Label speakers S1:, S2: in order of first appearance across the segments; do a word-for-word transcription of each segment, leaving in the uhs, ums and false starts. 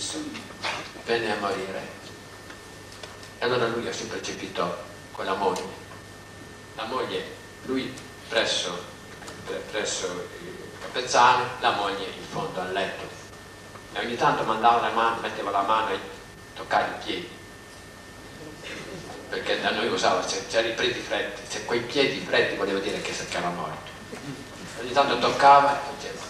S1: insomma, venne a morire. E allora lui si precipitò con la moglie. La moglie, lui presso, presso il capezzale, la moglie in fondo al letto. E ogni tanto mandava la mano, metteva la mano e toccava i piedi. Perché da noi usava, se c'erano i piedi freddi, se quei piedi freddi voleva dire che era morto. Ogni tanto toccava e faceva.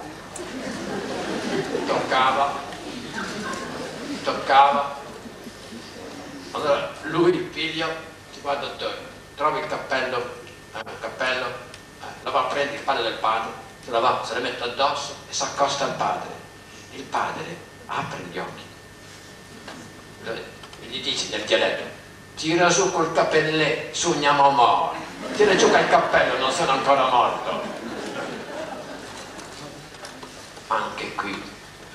S1: Toccava, toccava. Allora lui, il figlio, si guarda attorno, trova il cappello, eh, il cappello, eh, lo va a prendere il padre del padre, se lo va, se lo mette addosso e si accosta al padre. Il padre apre gli occhi e gli dice nel dialetto: tira su col cappellè, sogniamo morto, tira giù quel cappello, non sono ancora morto. Anche qui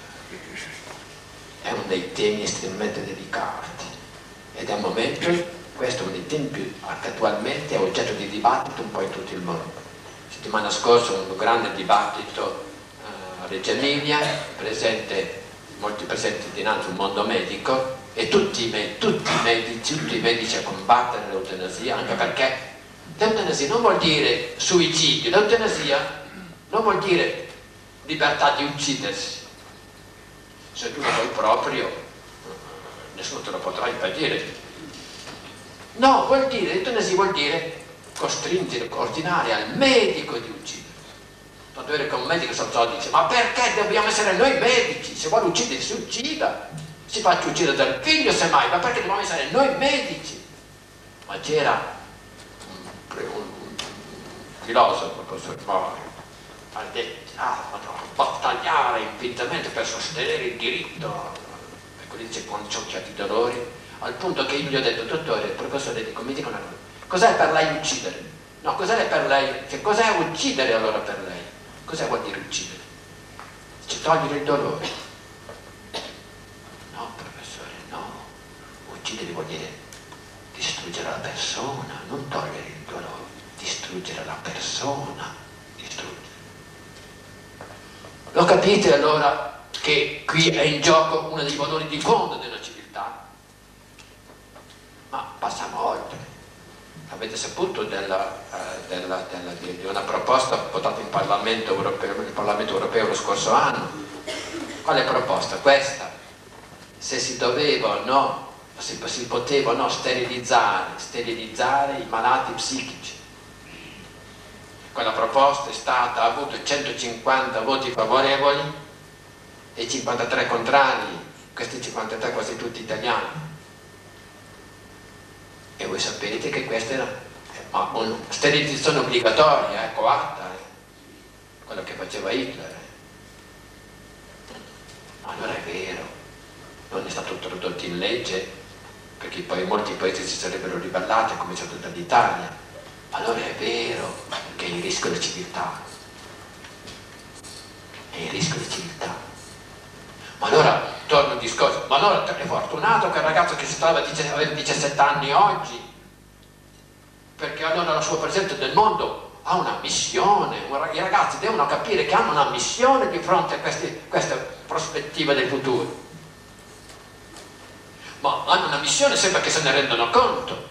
S1: è uno dei temi estremamente delicati ed è un momento, questo è uno dei temi più, che attualmente è oggetto di dibattito un po' in tutto il mondo. Settimana scorsa un grande dibattito uh, a Reggio Emilia, presente, molti presenti dinanzi a un mondo medico, e tutti i, me tutti i medici, tutti i medici a combattere l'eutanasia, anche perché l'eutanasia non vuol dire suicidio, l'eutanasia non vuol dire libertà di uccidersi. Se tu lo vuoi proprio, nessuno te lo potrà impedire. No, vuol dire, l'eutanasia vuol dire costringere, ordinare al medico di uccidersi. Tanto vero che un medico saltò e dice: ma perché dobbiamo essere noi medici? Se vuole uccidere si uccida, si faccia uccidere dal figlio semmai, ma perché dobbiamo essere noi medici? Ma c'era un, un, un filosofo, il professor Mori, ha detto: ah, vado a battagliare infinitamente per sostenere il diritto, ecco, dice, quando ho certi dolori, al punto che io gli ho detto: dottore, professore, dico, mi dica una cosa, cos'è per lei uccidere? No, cos'è per lei? Cioè, cos'è uccidere allora per lei? Cos'è vuol dire uccidere? Dice: togliere il dolore. No, professore, no, uccidere vuol dire distruggere la persona, non togliere il dolore, distruggere la persona, distruggere. Lo capite allora che qui è in gioco uno dei valori di fondo della civiltà? Ma passiamo oltre. Avete saputo della, eh, della, della, di una proposta votata in Parlamento europeo, nel Parlamento europeo lo scorso anno? Quale proposta? Questa. Se si doveva o no, si, si poteva o no sterilizzare, sterilizzare i malati psichici. Quella proposta è stata, ha avuto centocinquanta voti favorevoli e cinquantatré contrari, questi cinquantatré quasi tutti italiani. E voi sapete che questa era ma una sterilizzazione obbligatoria, eh, coatta, eh, quello che faceva Hitler. Eh. Allora è vero, non è stato introdotto in legge, perché poi molti paesi si sarebbero ribellati, a cominciato dall'Italia. Allora è vero che è il rischio della civiltà, è il rischio della civiltà. Ma allora, torno al discorso, ma allora è fortunato che il ragazzo che si trova aveva diciassette anni oggi, perché allora la sua presenza nel mondo ha una missione. I ragazzi devono capire che hanno una missione di fronte a questi, queste prospettive del futuro. Ma hanno una missione sempre che se ne rendono conto.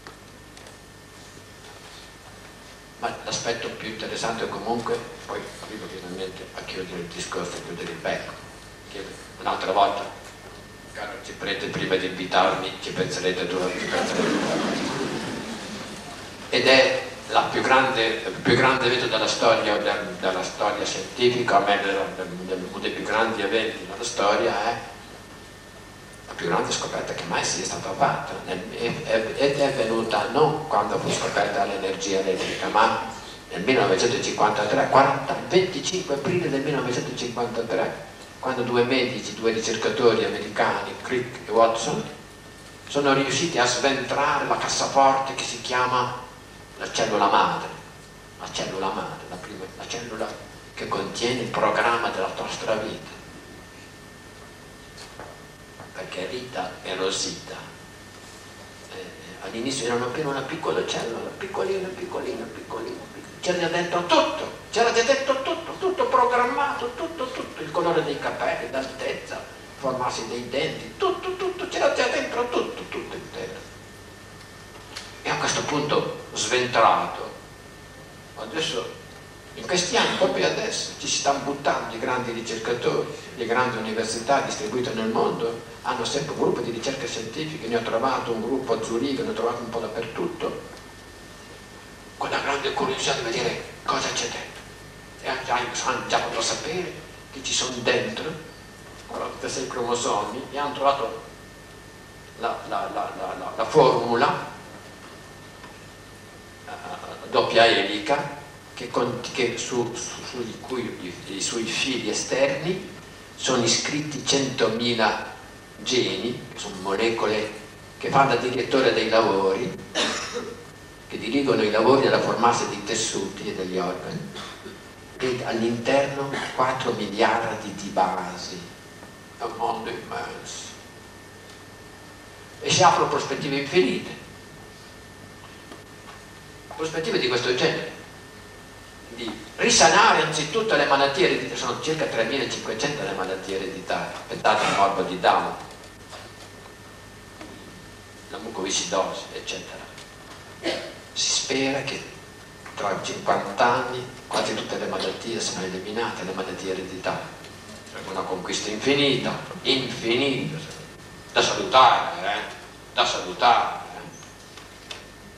S1: Ma l'aspetto più interessante comunque, poi arrivo finalmente a chiudere il discorso e chiudere il becco. Un'altra volta, caro Ciprete, prima di invitarmi ci penserete due, ci penserete due. Ed è la più grande, il più grande evento della storia, del, della storia scientifica, a me uno dei più grandi eventi della storia è la più grande scoperta che mai sia stata fatta, ed è avvenuta non quando fu scoperta l'energia elettrica, ma nel millenovecentocinquantatré, quaranta, il venticinque aprile del millenovecentocinquantatré, quando due medici, due ricercatori americani, Crick e Watson, sono riusciti a sventrare la cassaforte che si chiama la cellula madre, la cellula madre, la, prima, la cellula che contiene il programma della nostra vita. Perché Rita e Rosita eh, all'inizio erano appena una piccola cellula, piccolina, piccolina, piccolina, piccolina. C'era dentro tutto, c'era dentro tutto, tutto programmato, tutto, tutto, il colore dei capelli, l'altezza, formarsi dei denti, tutto, tutto, c'era già dentro tutto, tutto intero. E a questo punto sventrato, adesso, in questi anni, proprio adesso, ci si stanno buttando i grandi ricercatori, le grandi università distribuite nel mondo, hanno sempre un gruppo di ricerche scientifiche, ne ho trovato un gruppo a Zurigo, ne ho trovato un po' dappertutto, con la grande curiosità di vedere cosa c'è dentro. E hanno già potuto sapere che ci sono dentro quarantasei cromosomi e hanno trovato la, la, la, la, la, la formula uh, doppia elica che, che su, su, su cui i, i suoi fili esterni sono iscritti centomila geni, che sono molecole che fanno da direttore dei lavori, che dirigono i lavori nella formarsi dei tessuti e degli organi, e all'interno quattro miliardi di basi. È un mondo immenso e si aprono prospettive infinite, prospettive di questo genere, di risanare anzitutto le malattie ereditarie. Sono circa tremilacinquecento le malattie ereditarie, pensate al morbo di Down, la mucoviscidosi, eccetera. Si spera che tra cinquanta anni quasi tutte le malattie siano eliminate, le malattie ereditarie. Una conquista infinita, infinita, da salutare, eh? da salutare. Eh?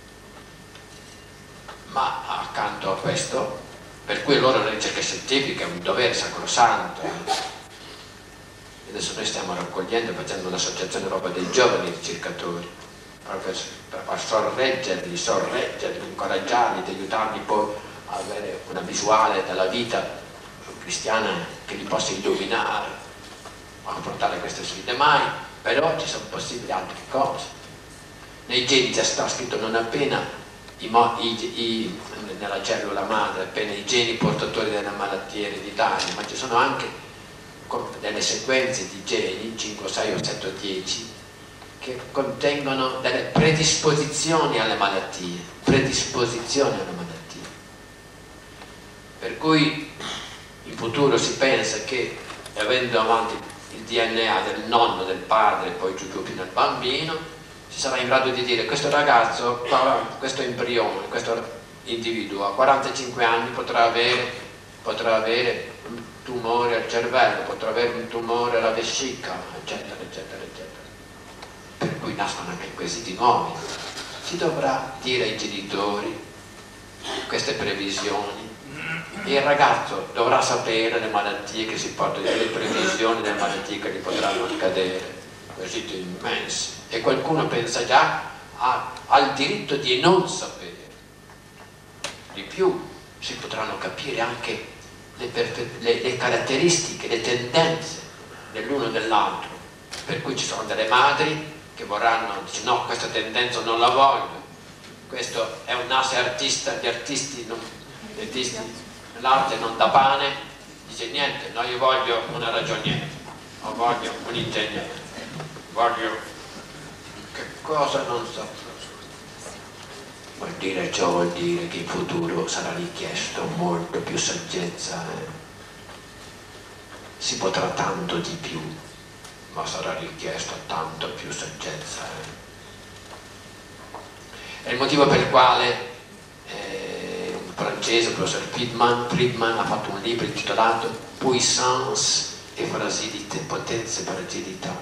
S1: Ma accanto a questo, per cui loro la ricerca scientifica è un dovere sacrosanto. Eh? Adesso noi stiamo raccogliendo, facendo un'associazione proprio dei giovani ricercatori, proprio per sorreggerli, sorreggerli, incoraggiarli, aiutarli poi a avere una visuale della vita cristiana che li possa illuminare, affrontare queste sfide. Mai, però ci sono possibili altre cose. Nei geni già sta scritto non appena i, i, i, nella cellula madre, appena i geni portatori delle malattie ereditarie, ma ci sono anche delle sequenze di geni, cinque, sei o sette o dieci, che contengono delle predisposizioni alle malattie, predisposizioni alle malattie. Per cui in futuro si pensa che, avendo avanti il D N A del nonno, del padre e poi giù più fino al bambino, si sarà in grado di dire questo ragazzo, questo embrione, questo individuo a quarantacinque anni potrà avere, potrà avere un tumore al cervello, potrà avere un tumore alla vescica, eccetera, eccetera, eccetera. Per cui nascono anche quesiti nuovi. Si dovrà dire ai genitori queste previsioni. Il ragazzo dovrà sapere le malattie che si portano, le previsioni delle malattie che gli potranno accadere, quesiti immensi. E qualcuno pensa già a, al diritto di non sapere. Di più, si potranno capire anche le, le, le caratteristiche, le tendenze dell'uno e dell'altro. Per cui ci sono delle madri che vorranno, dice no, questa tendenza non la voglio, questo è un asse artista, gli artisti, non, gli artisti l'arte non dà pane, dice niente, no, io voglio una ragioniera, o voglio un ingegnere, voglio che cosa non so. Vuol dire, ciò vuol dire che in futuro sarà richiesto molto più saggezza, eh? Si potrà tanto di più, ma sarà richiesto tanto più saggezza. Eh? È il motivo per il quale eh, un francese, il professor Friedman, Friedman, ha fatto un libro intitolato Puissance e fragilità, potenza e fragilità.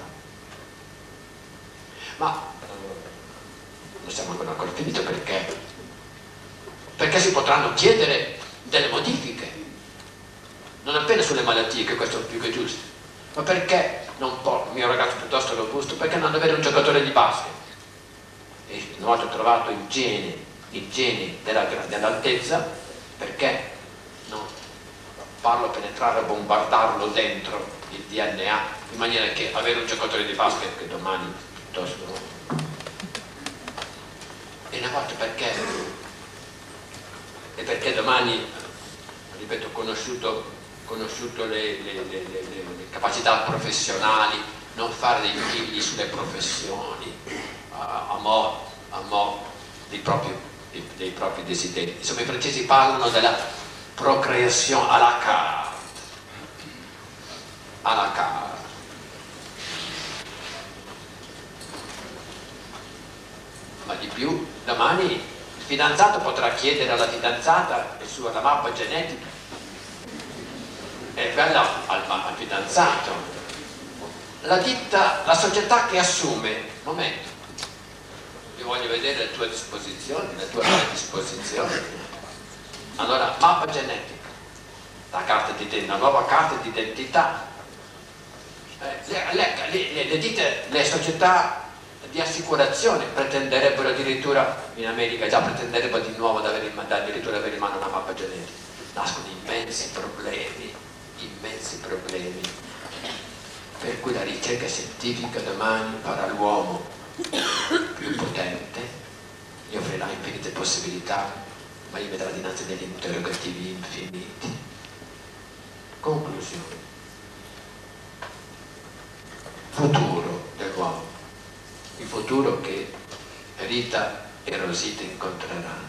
S1: Ma non siamo ancora finito perché? Perché si potranno chiedere delle modifiche, non appena sulle malattie, che questo è più che giusto, ma perché non può il mio ragazzo piuttosto robusto, perché non avere un giocatore di basket? E una volta trovato il gene, il gene della, dell'altezza, perché non farlo penetrare o bombardarlo dentro il D N A, in maniera che avere un giocatore di basket che domani piuttosto. E una volta perché? E perché domani, ripeto, conosciuto, conosciuto le, le, le, le, le capacità professionali, non fare dei figli sulle professioni, a, a mo', a mo' dei, propri, dei, dei propri desideri. Insomma, i francesi parlano della procreation à la carte, à la carte. fidanzato potrà chiedere alla fidanzata il suo, la mappa genetica, e quella al, al fidanzato. La ditta, la società che assume, momento, io voglio vedere le tue disposizioni, le tue disposizioni. Allora, mappa genetica, la carta di una nuova carta di identità. Eh, le, le, le, le ditte, le società di assicurazione pretenderebbero addirittura, in America già pretenderebbero di nuovo ad avere, addirittura avere in mano una mappa genetica. Nascono immensi problemi, immensi problemi, per cui la ricerca scientifica domani farà l'uomo più potente, gli offrirà infinite possibilità, ma gli metterà dinanzi degli interrogativi infiniti. Conclusione. Futuro dell'uomo, il futuro che Rita e Rosita incontreranno.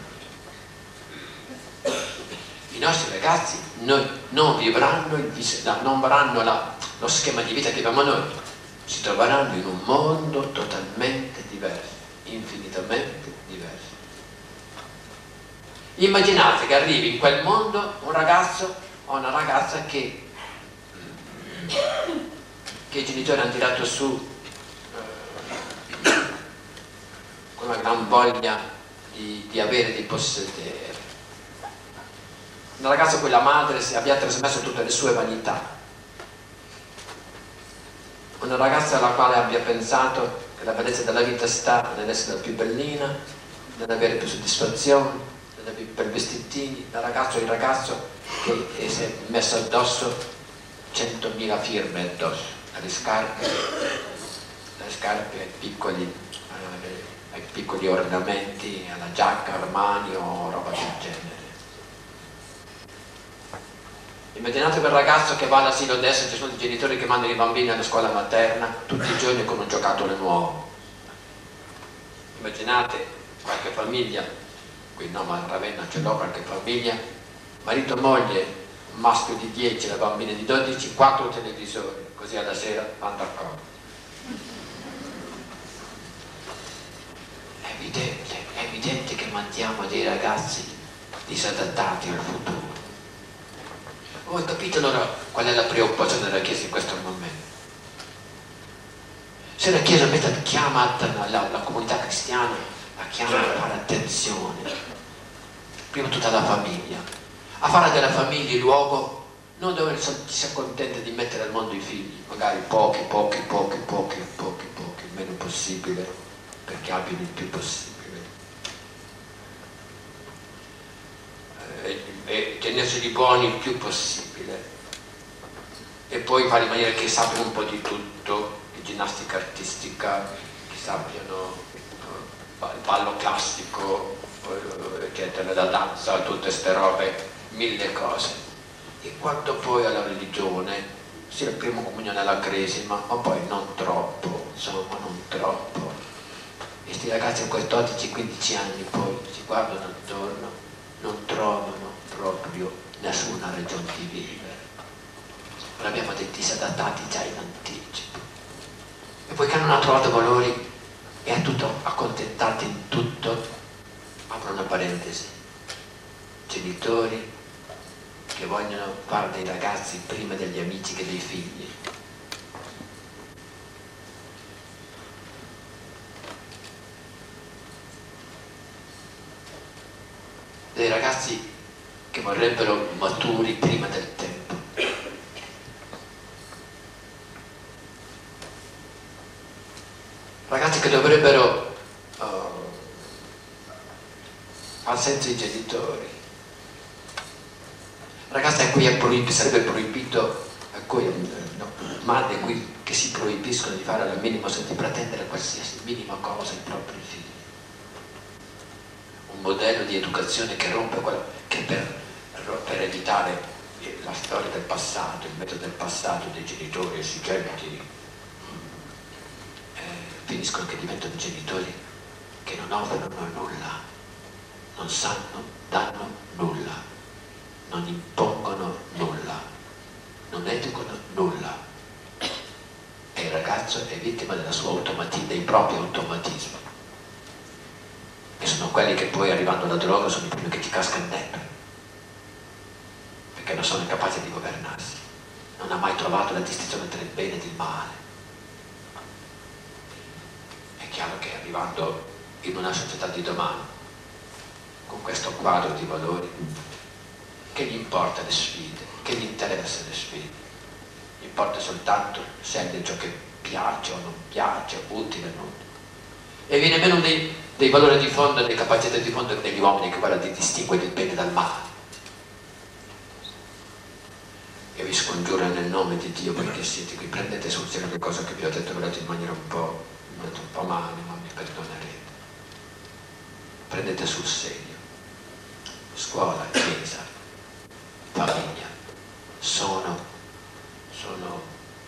S1: I nostri ragazzi noi, non vivranno, il, non avranno la, lo schema di vita che abbiamo noi, si troveranno in un mondo totalmente diverso, infinitamente diverso. Immaginate che arrivi in quel mondo un ragazzo o una ragazza che, che i genitori hanno tirato su eh, con una gran voglia di, di avere, di possedere. Una ragazza a cui la madre si abbia trasmesso tutte le sue vanità. Una ragazza alla quale abbia pensato che la bellezza della vita sta nell'essere più bellina, nell'avere più soddisfazioni, nell'avere più vestitini. Da ragazzo il ragazzo che si è messo addosso centomila firme addosso, alle scarpe, alle scarpe ai piccoli, eh, ai piccoli ornamenti, alla giacca Armani o roba del genere. Immaginate quel ragazzo che va all'asilo adesso, ci sono i genitori che mandano i bambini alla scuola materna tutti i giorni con un giocattolo nuovo. Immaginate qualche famiglia, qui no, ma a Ravenna ce l'ho, qualche famiglia, marito e moglie, un maschio di dieci, la bambina di dodici, quattro televisori, così alla sera vanno d'accordo. È evidente, è evidente che mandiamo dei ragazzi disadattati al futuro. Voi capite allora qual è la preoccupazione della Chiesa in questo momento? Se la Chiesa chiama la, la comunità cristiana, la chiama a fare attenzione, prima tutta la famiglia, a fare della famiglia il luogo non dove ci si accontenta di mettere al mondo i figli, magari pochi, pochi, pochi, pochi, pochi, pochi, il meno possibile, perché abbiano il più possibile. E tenersi di buoni il più possibile e poi fare in maniera che sappiano un po' di tutto, di ginnastica artistica, che sappiano uh, il ballo classico, uh, eccetera, la danza, tutte queste robe, mille cose. E quando poi alla religione, sia la prima comunione alla cresima, ma poi non troppo, insomma non troppo. E questi ragazzi a quattordici quindici anni poi si guardano attorno, non trovano proprio nessuna ragione di vivere. Ora abbiamo dei disadattati già in anticipo. E poi che non hanno trovato valori e a tutto accontentati in tutto, apro una parentesi, genitori che vogliono fare dei ragazzi prima degli amici che dei figli. Dei ragazzi che vorrebbero maturi prima del tempo. Ragazzi che dovrebbero uh, far senza i genitori. Ragazzi a cui è proibito, sarebbe proibito, a cui, no, madri qui che si proibiscono di fare al minimo, di pretendere qualsiasi minima cosa ai propri figli. Un modello di educazione che rompe quello che per per evitare la storia del passato, il metodo del passato dei genitori esigenti, eh, finiscono che diventano genitori che non offrono nulla, non sanno, danno nulla, non impongono nulla, non educano nulla. E il ragazzo è vittima della sua automatismo, dei propri automatismi, che sono quelli quelli che poi arrivando alla droga sono i primi che ti cascano dentro, perché non sono capaci di governarsi, non ha mai trovato la distinzione tra il bene ed il male. È chiaro che arrivando in una società di domani, con questo quadro di valori, che gli importa le sfide, che gli interessa le sfide, gli importa soltanto scegliere ciò che piace o non piace, utile o non utile. E viene meno dei, dei valori di fondo, delle capacità di fondo degli uomini, che quella di distinguere il bene dal male. Io vi scongiuro nel nome di Dio, voi che siete qui, prendete sul serio le cose che vi ho detto, ve le ho detto in maniera un po', un po' male, ma mi perdonerete. Prendete sul serio. Scuola, chiesa, famiglia, sono, sono,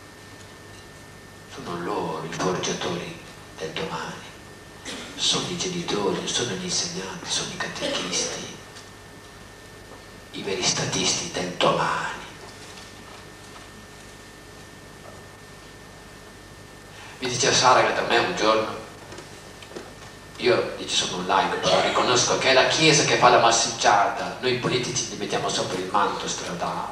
S1: sono loro i forgiatori del domani, sono i genitori, sono gli insegnanti, sono i catechisti, i veri statisti del domani. Mi dice Sara che da me un giorno, io dice sono un laico, però riconosco che è la Chiesa che fa la massicciata, noi politici gli mettiamo sopra il manto stradale.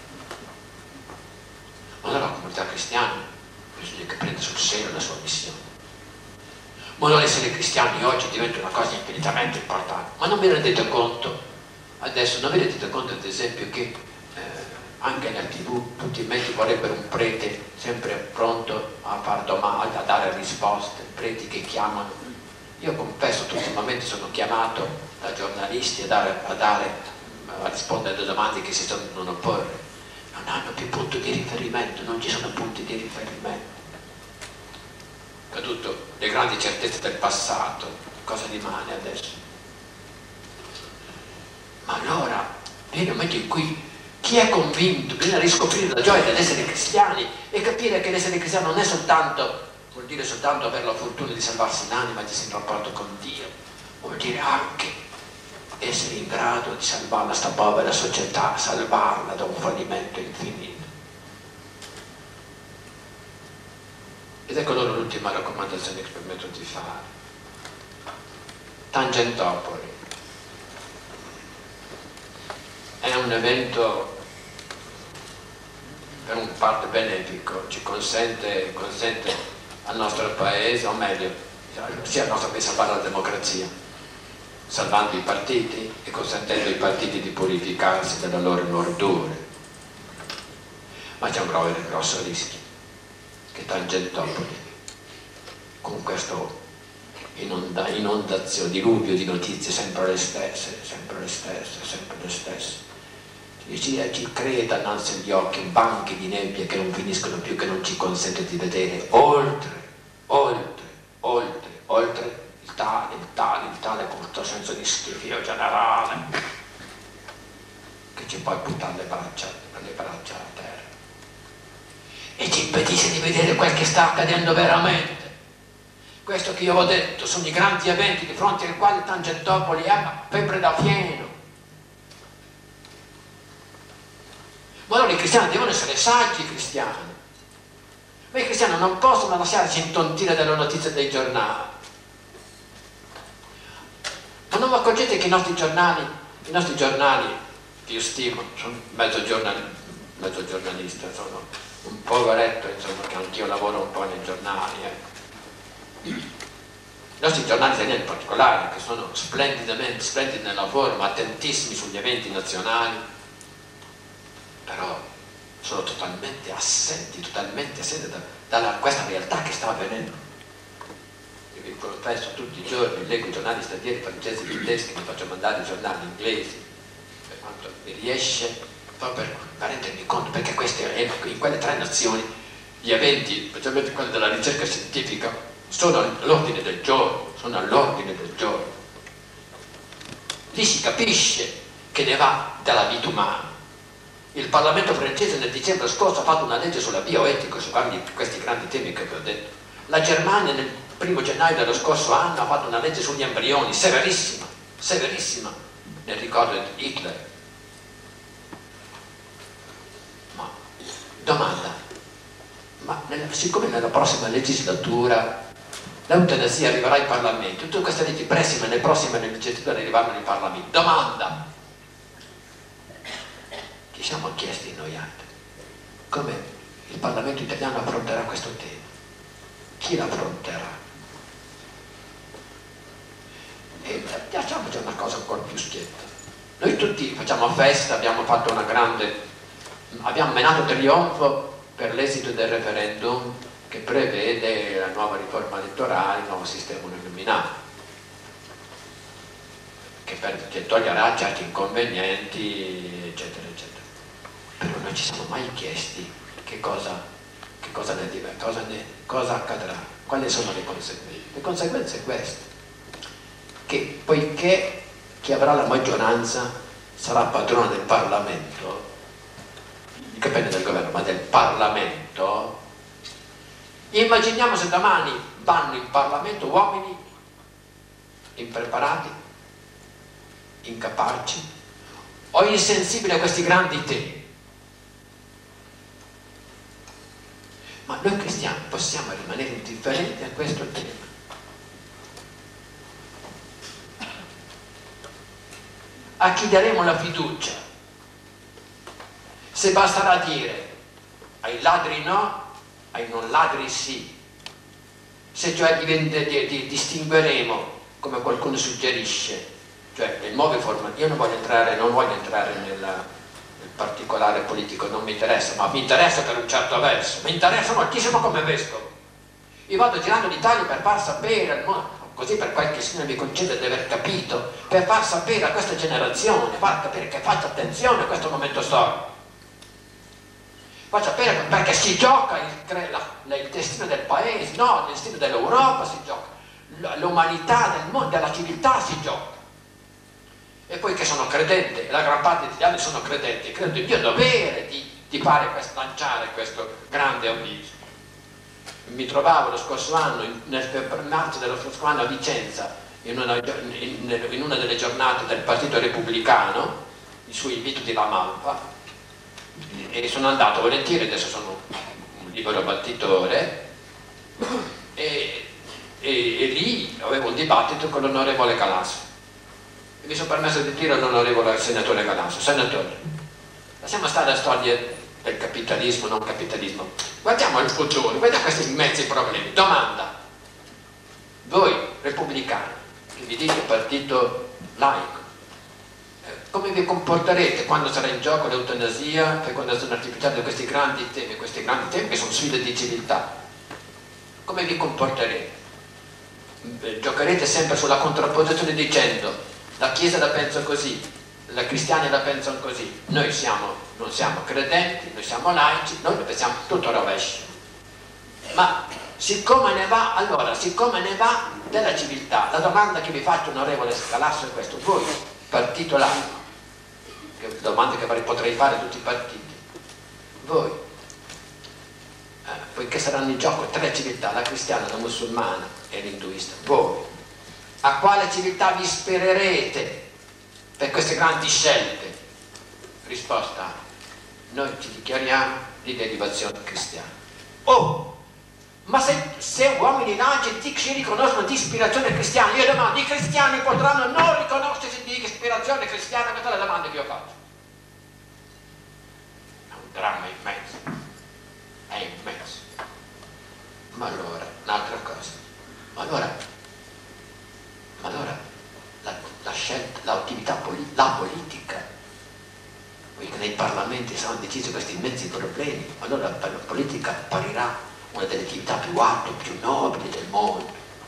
S1: Ma allora la comunità cristiana bisogna che prenda sul serio la sua missione. Ma allora essere cristiani oggi diventa una cosa infinitamente importante. Ma non vi rendete conto, adesso non vi rendete conto ad esempio che eh, anche nella tivù tutti i mezzi vorrebbero un prete sempre pronto a far domande, a dare risposte, preti che chiamano. Io confesso che ultimamente sono chiamato da giornalisti a, dare, a, dare, a rispondere alle domande che si devono porre. Non hanno più punto di riferimento, non ci sono punti di riferimento. Caduto le grandi certezze del passato, cosa rimane adesso? Ma allora viene un momento in cui chi è convinto, bisogna riscoprire la gioia dell'essere cristiani e capire che l'essere cristiano non è soltanto, vuol dire soltanto avere la fortuna di salvarsi l'anima e di essere in rapporto con Dio, vuol dire anche essere in grado di salvare questa povera società, salvarla da un fallimento infinito. Ed ecco allora l'ultima raccomandazione che permetto di fare. Tangentopoli è un evento per un parte benefico, ci consente, consente al nostro paese, o meglio, sia al nostro paese, salvare la democrazia, salvando i partiti e consentendo ai partiti di purificarsi dalla loro ordure. Ma c'è un grosso, grosso rischio, che Tangentopoli, con questo inonda, inondazione, diluvio di notizie sempre le stesse, sempre le stesse, sempre le stesse, ci, ci crea davanti agli occhi banchi di nebbia che non finiscono più, che non ci consente di vedere oltre, oltre, oltre, oltre il tale, il tale, il tale, con questo senso di schifo generale che ci può buttare le braccia, le braccia a terra e ci impedisce di vedere quel che sta accadendo veramente. Questo che io ho detto sono i grandi eventi di fronte ai quali Tangentopoli è febbre da fieno. Ma allora i cristiani devono essere saggi, i cristiani. Ma i cristiani non possono lasciarsi intontire dalle notizie dei giornali. Ma non vi accorgete che i nostri giornali, i nostri giornali, che io stimo, sono mezzo, giornali, mezzo giornalista, sono un poveretto, insomma, che anch'io lavoro un po' nei giornali. Eh. I nostri giornali italiani in particolare, che sono splendidamente, splendidi nella forma, attentissimi sugli eventi nazionali, però sono totalmente assenti, totalmente assenti da, da questa realtà che sta avvenendo. Io vi confesso, tutti i giorni leggo i giornali stranieri, francesi, tedeschi, mi faccio mandare i giornali inglesi, per quanto mi riesce, proprio per, per rendermi conto, perché queste, in quelle tre nazioni gli eventi, specialmente quelli della ricerca scientifica, sono all'ordine del giorno, sono all'ordine del giorno. Lì si capisce che ne va della vita umana. Il Parlamento francese nel dicembre scorso ha fatto una legge sulla bioetica, su questi grandi temi che vi ho detto. La Germania nel primo gennaio dello scorso anno ha fatto una legge sugli embrioni, severissima, severissima, nel ricordo di Hitler. Ma, domanda, ma nella, siccome nella prossima legislatura l'eutanasia arriverà in Parlamento, tutte queste leggi prossime, le prossime legislature arriveranno in Parlamento. Domanda: ci siamo chiesti noi altri come il Parlamento italiano affronterà questo tema? Chi l'affronterà? E facciamoci una cosa ancora più schietta. Noi tutti facciamo festa, abbiamo fatto una grande, abbiamo menato trionfo per l'esito del referendum che prevede la nuova riforma elettorale, il nuovo sistema uninominale, che, per, che toglierà certi inconvenienti, eccetera, eccetera. Però non ci siamo mai chiesti che cosa, che cosa, ne, cosa, ne, cosa accadrà, quali sono le conseguenze. Le conseguenze sono queste, che poiché chi avrà la maggioranza sarà padrone del Parlamento, dipende dal governo, ma del Parlamento. Immaginiamo se domani vanno in Parlamento uomini impreparati, incapaci o insensibili a questi grandi temi. Ma noi cristiani possiamo rimanere indifferenti a questo tema? A chi daremo la fiducia? Se basterà dire ai ladri no, ai non ladri sì, se cioè diventa, di, di, distingueremo, come qualcuno suggerisce, cioè le nuove forme. Io non voglio entrare, non voglio entrare nella, nel particolare politico, non mi interessa, ma mi interessa per un certo verso, mi interessa moltissimo come vescovo. Io vado girando l'Italia per far sapere al mondo, così per qualche signore mi concede di aver capito, per far sapere a questa generazione, far capire che faccia attenzione a questo momento storico. Faccia sapere perché si gioca il, la, il destino del paese, no, il destino dell'Europa si gioca, l'umanità del mondo, della civiltà si gioca. E poi che sono credente, la gran parte degli altri sono credenti, credo in Dio dovere di, di fare questo, lanciare questo grande avviso. Mi trovavo lo scorso anno, nel marzo dello scorso anno a Vicenza, in una, in, in una delle giornate del Partito Repubblicano, su invito di La Malfa, e sono andato volentieri, adesso sono un libero battitore, e, e, e lì avevo un dibattito con l'onorevole Galasso e mi sono permesso di dire all'onorevole senatore Galasso: senatore, lasciamo stare la storia del capitalismo, non capitalismo, guardiamo il futuro, guardiamo questi immensi problemi. Domanda: voi repubblicani, che vi dite partito laico, come vi comporterete quando sarà in gioco l'eutanasia, fecondazione artificiale, questi grandi temi, questi grandi temi che sono sfide di civiltà? Come vi comporterete? Giocherete sempre sulla contrapposizione dicendo: la Chiesa la pensa così, i cristiani la pensano così, noi siamo, non siamo credenti, noi siamo laici, noi pensiamo tutto rovescio. Ma siccome ne va, allora, siccome ne va della civiltà, la domanda che vi faccio, onorevole Galasso, è questa: voi, partito laico, che domanda che potrei fare a tutti i partiti, voi, eh, poiché saranno in gioco tre civiltà, la cristiana, la musulmana e l'induista, voi a quale civiltà vi ispirerete per queste grandi scelte? Risposta: noi ci dichiariamo di derivazione cristiana. Oh, ma se, se uomini laici ci riconoscono di ispirazione cristiana, io domando: i cristiani potranno non riconoscersi di ispirazione cristiana? Questa è la domanda che io faccio. È un dramma immenso, è immenso. Ma allora, un'altra cosa, ma allora, ma allora la, la scelta, l'attività politica, la politica, poiché nei parlamenti saranno decisi questi immensi problemi, allora la, la politica apparirà una delle attività più alte, più nobili del mondo.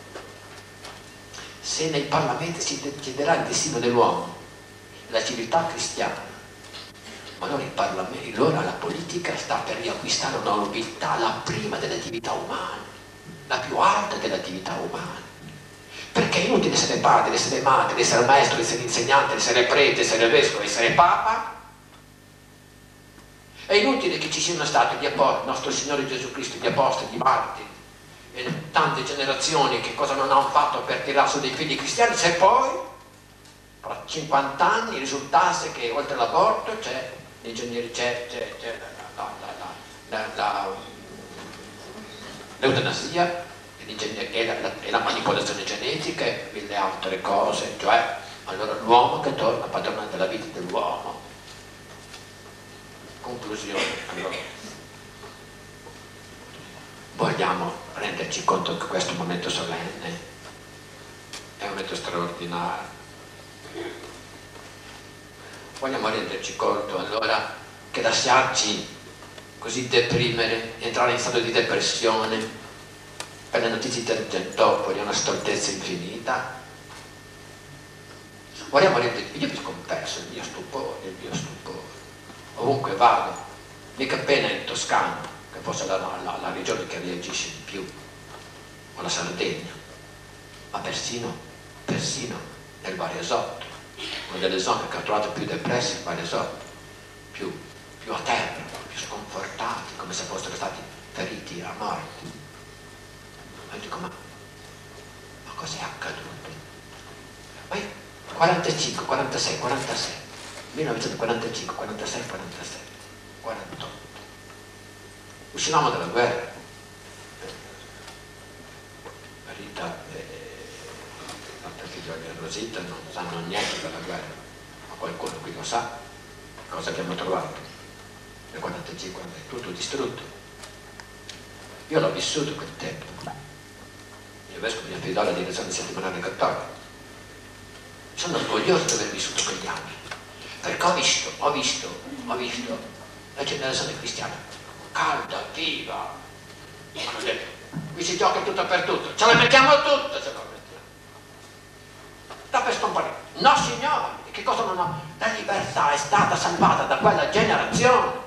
S1: Se nei parlamenti si deciderà il destino dell'uomo, la civiltà cristiana, ma allora, il Parlamento, allora la politica sta per riacquistare una nobiltà, la prima delle attività umane, la più alta delle attività umane. Perché è inutile essere padre, essere madre, essere maestro, essere insegnante, essere prete, essere vescovo, essere papa. È inutile che ci siano stati gli apostoli, nostro Signore Gesù Cristo, gli apostoli, gli martiri, e tante generazioni che cosa non hanno fatto per tirare su dei figli cristiani, se poi, tra cinquanta anni, risultasse che oltre all'aborto c'è l'eutanasia, e la, la, e la manipolazione genetica e mille altre cose, cioè allora l'uomo che torna padrone della vita dell'uomo. Conclusione, allora vogliamo renderci conto che questo momento solenne è un momento straordinario. Vogliamo renderci conto allora che lasciarci così deprimere, entrare in stato di depressione per le notizie di Tangentopoli è una stoltezza infinita. Vogliamo renderci, io vi confesso il mio stupore, il mio stupore, ovunque vado, mica appena in Toscana, che fosse la, la, la regione che reagisce di più, o la Sardegna, ma persino, persino nel Varesotto, una delle zone che ho trovato più depresse, il Varesotto, più, più a terra, più sconfortati, come se fossero stati feriti a morte. E dico, ma, ma cos'è accaduto? Ma io, quarantacinque, quarantasei, quarantasei, millenovecentoquarantacinque, quarantasei, quarantasei, quarantotto. Uscivamo dalla guerra. Rita e l'altra figliola Rosita non sanno niente della guerra, ma qualcuno qui lo sa. Cosa abbiamo trovato? Nel quarantacinque è tutto distrutto. Io l'ho vissuto quel tempo. Il mio vescovo mi affidò alla direzione settimanale cattolica. Sono orgoglioso di aver vissuto quegli anni, perché ho visto, ho visto, ho visto la generazione cristiana calda, viva. Hanno detto, qui si gioca tutto per tutto, ce la mettiamo tutta, ce la mettiamo. Da per scomparire. No signori, che cosa non ho? La libertà è stata salvata da quella generazione.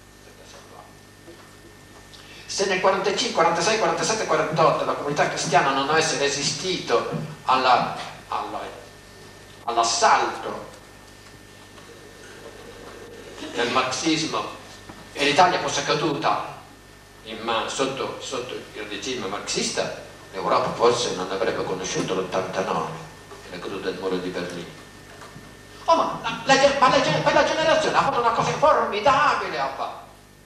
S1: Se nel quarantacinque, quarantasei, quarantasette, quarantotto la comunità cristiana non avesse resistito alla, alla, all'assalto del marxismo e l'Italia fosse caduta in man, sotto, sotto il regime marxista, l'Europa forse non avrebbe conosciuto l'ottantanove, la caduta del muro di Berlino. Oh, ma, la, la, ma la, quella generazione ha fatto una cosa formidabile, ha fatto.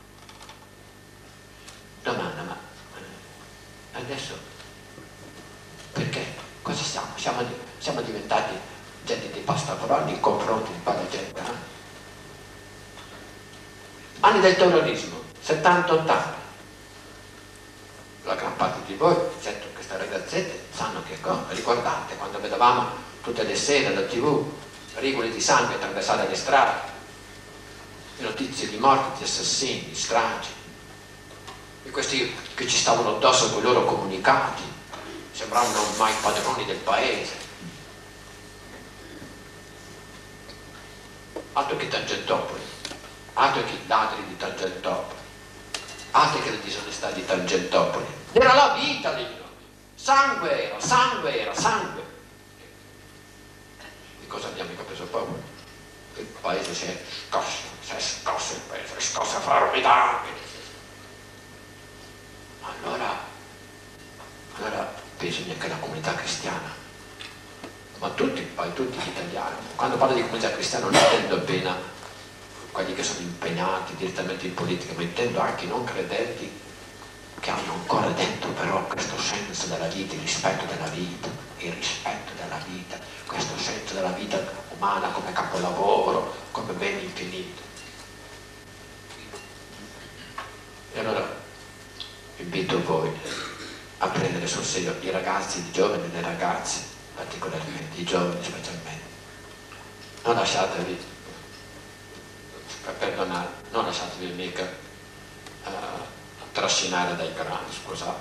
S1: Domanda, ma adesso perché? Cosa siamo? Siamo, siamo diventati gente di pastaforoni in confronto di quella gente, eh? Anni del terrorismo, settanta ottanta. La gran parte di voi, eccetto queste ragazzette, sanno che cosa. Ricordate quando vedevamo tutte le sere alla tivù rigole di sangue attraversare le strade, le notizie di morti, di assassini, di stragi, e questi che ci stavano addosso con i loro comunicati sembravano ormai padroni del paese. Altro che Tangentopoli, altro che i ladri di Tangentopoli, altro che le disonestà di Tangentopoli. Era la vita lì, sangue era, sangue era, sangue. Di cosa abbiamo mica preso paura? Il paese si è scosso, si è scosso il paese, è scosso formidabile. Allora, allora bisogna che la comunità cristiana, ma tutti, poi tutti gli italiani, quando parlo di comunità cristiana non intendo appena quelli che sono impegnati direttamente in politica, ma intendo anche i non credenti che hanno ancora dentro però questo senso della vita, il rispetto della vita, il rispetto della vita, questo senso della vita umana come capolavoro, come bene infinito. E allora invito voi a prendere sul serio i ragazzi, i giovani e le ragazze, particolarmente, i giovani specialmente. Non lasciatevi, per perdonare, non lasciatevi mica uh, trascinare dai grandi, scusate.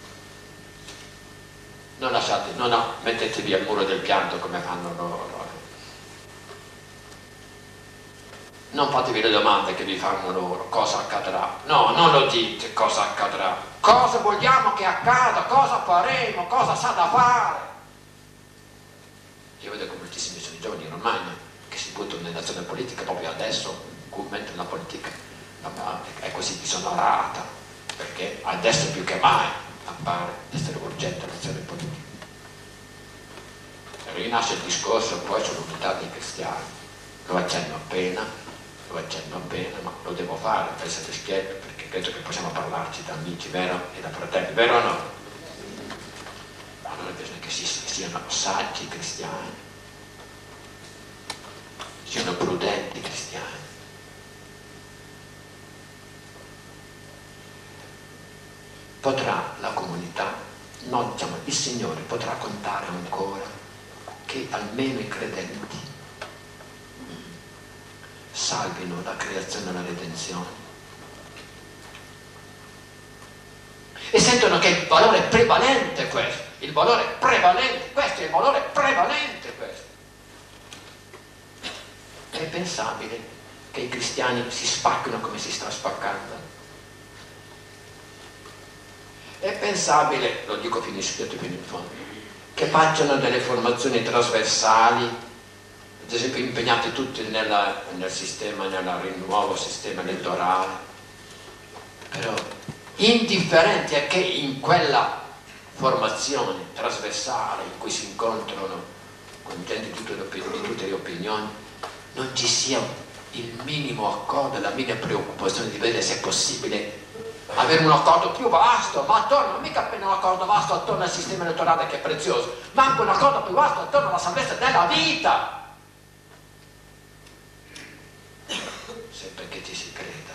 S1: Non lasciate, no, no, mettetevi al muro del pianto come fanno loro. Non fatevi le domande che vi fanno loro, cosa accadrà. No, non lo dite cosa accadrà. Cosa vogliamo che accada, cosa faremo, cosa sa da fare. Io vedo che moltissimi sono i giovani in Romagna che si buttano nell'azione politica proprio adesso, mentre la politica è così disonorata, perché adesso più che mai appare essere urgente l'azione politica. Rinasce il discorso poi sull'unità dei cristiani, lo accenno appena, lo accenno appena, ma lo devo fare per essere schietto, perché credo che possiamo parlarci da amici, vero? E da fratelli, vero o no? siano saggi cristiani, siano prudenti cristiani. Potrà la comunità, no, diciamo, il Signore potrà contare ancora che almeno i credenti salvino la creazione e la redenzione e sentono che il valore prevalente è questo, il valore prevalente, questo è il valore prevalente questo. È pensabile che i cristiani si spacchino come si sta spaccando? È pensabile, lo dico fino in spieto fino in fondo, che facciano delle formazioni trasversali, ad esempio impegnati tutti nella, nel sistema, nel nuovo sistema elettorale, però indifferenti a che in quella formazione trasversale in cui si incontrano con gente di tutte le, di tutte le opinioni non ci sia il minimo accordo, la minima preoccupazione di vedere se è possibile avere un accordo più vasto, ma attorno, mica appena un accordo vasto attorno al sistema elettorale che è prezioso, ma anche un accordo più vasto attorno alla salvezza della vita. Se perché ci si creda.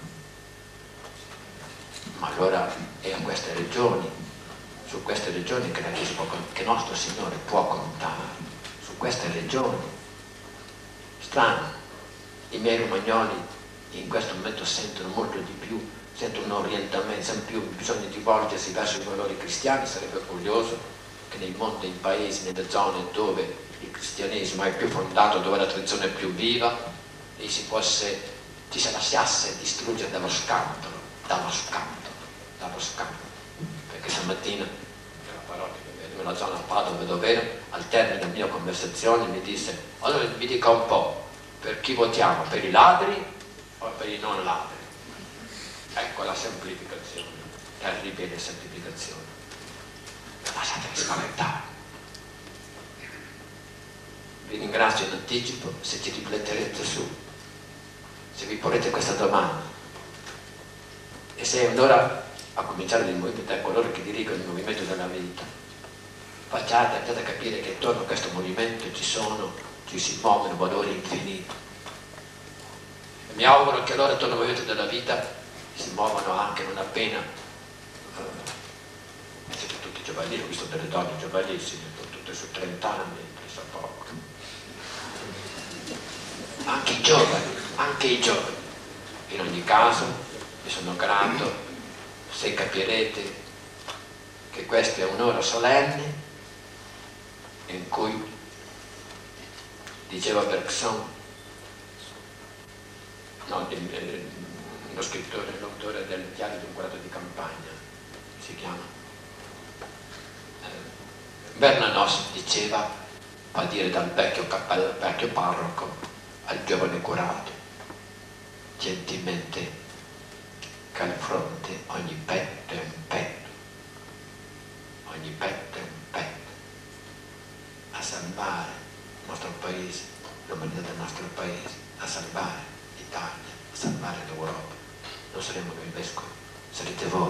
S1: Ma allora è a queste regioni, su queste regioni che, la Chiesa può, che nostro Signore può contare, su queste regioni. Strano, i miei romagnoli in questo momento sentono molto di più, sentono un orientamento, sempre più bisogno di volgersi verso i valori cristiani. Sarebbe curioso che nei mondi, nei paesi, nelle zone dove il cristianesimo è più fondato, dove la tradizione è più viva, e si fosse, ci si lasciasse distruggere dallo scandalo, dallo scandalo, dallo scandalo. Perché stamattina, nella parola che vedo nella zona Padova, dove ero, al termine della mia conversazione mi disse: allora mi dica un po', per chi votiamo? Per i ladri o per i non ladri? Ecco la semplificazione, terribile semplificazione. Lasciatevi spaventare. Vi ringrazio in anticipo se ci rifletterete su, se vi porrete questa domanda. E se allora, a cominciare dal movimento, da coloro che dirigono il movimento della vita, facciate, andate a capire che attorno a questo movimento ci sono, ci si muovono valori infiniti. E mi auguro che allora attorno al movimento della vita si muovono anche non appena, eh, siete tutti giovanili, ho visto delle donne giovanissime, tutte su trenta anni, presso poco. Anche i giovani, anche i giovani. In ogni caso, vi sono grato se capirete che questa è un'ora solenne in cui, diceva Bergson, no, lo scrittore, l'autore del diario di un quadro di campagna, si chiama eh, Bernanos, diceva, fa dire dal vecchio, dal vecchio parroco al giovane curato, gentilmente che al fronte ogni petto è un petto, ogni petto è un petto, a salvare il nostro paese, l'umanità del nostro paese, a salvare l'Italia, a salvare l'Europa. Non saremo noi vescovi, sarete voi.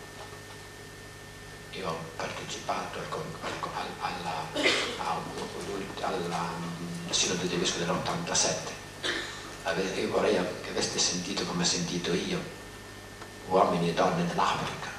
S1: Io ho partecipato al, al, alla, alla Sinodo dei Vescovi dell'ottantasette. Io vorrei che aveste sentito come ho sentito io, uomini e donne dell'Africa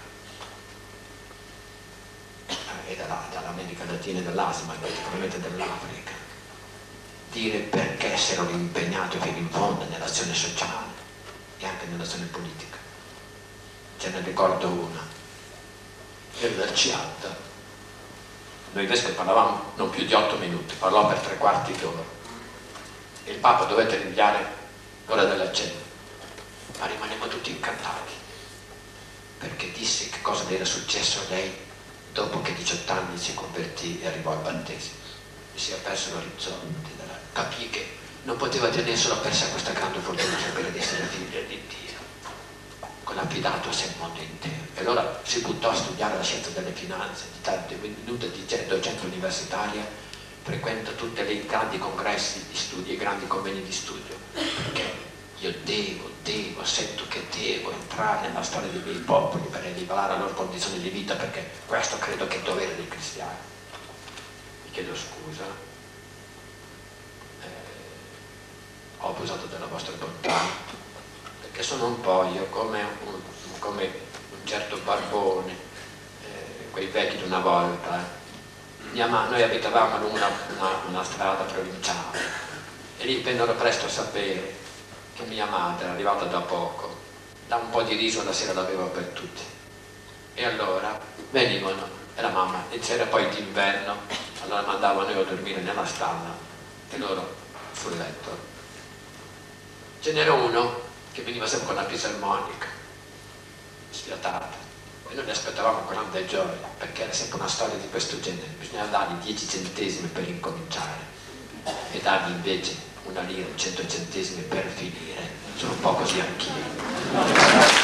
S1: e dall'America Latina e dell'Asia, ma praticamente dell'Africa, dire perché si erano impegnati fino in fondo nell'azione sociale e anche nell'azione politica. Ce ne ricordo una, era del Ciad. Noi vescovi parlavamo non più di otto minuti, parlò per tre quarti d'ora e il Papa dovette rinviare l'ora della cena, ma rimanemmo tutti incantati perché disse che cosa le era successo a lei dopo che a diciotto anni si convertì e arrivò al battesimo e si è perso l'orizzonte, capì che non poteva tenere solo per sé questa grande fortuna, sapere di essere figlia di Dio, con affidato a sé il mondo intero. E allora si buttò a studiare la scienza delle finanze, di tante minute di docente universitaria, frequenta tutti i grandi congressi di studio, i grandi convegni di studio, perché io devo, devo, sento che devo entrare nella storia dei miei popoli per elevare la loro condizione di vita, perché questo credo che è il dovere dei cristiani. chiedo scusa, eh, ho abusato della vostra bontà, perché sono un po' io come un, come un certo barbone, eh, quei vecchi di una volta. Eh. Mia ma- noi abitavamo lungo una, una, una strada provinciale e lì vennero presto a sapere che mia madre era arrivata da poco, da un po' di riso la sera l'aveva per tutti, e allora venivano e la mamma, e c'era poi d'inverno, allora mandavano io a dormire nella stalla e loro sul letto. Ce n'era uno che veniva sempre con la fisarmonica sfiatata e noi li aspettavamo con grande gioia, perché era sempre una storia di questo genere. Bisognava dargli dieci centesimi per incominciare e dargli invece una lira, cento centesimi per finire. Sono un po' così anch'io.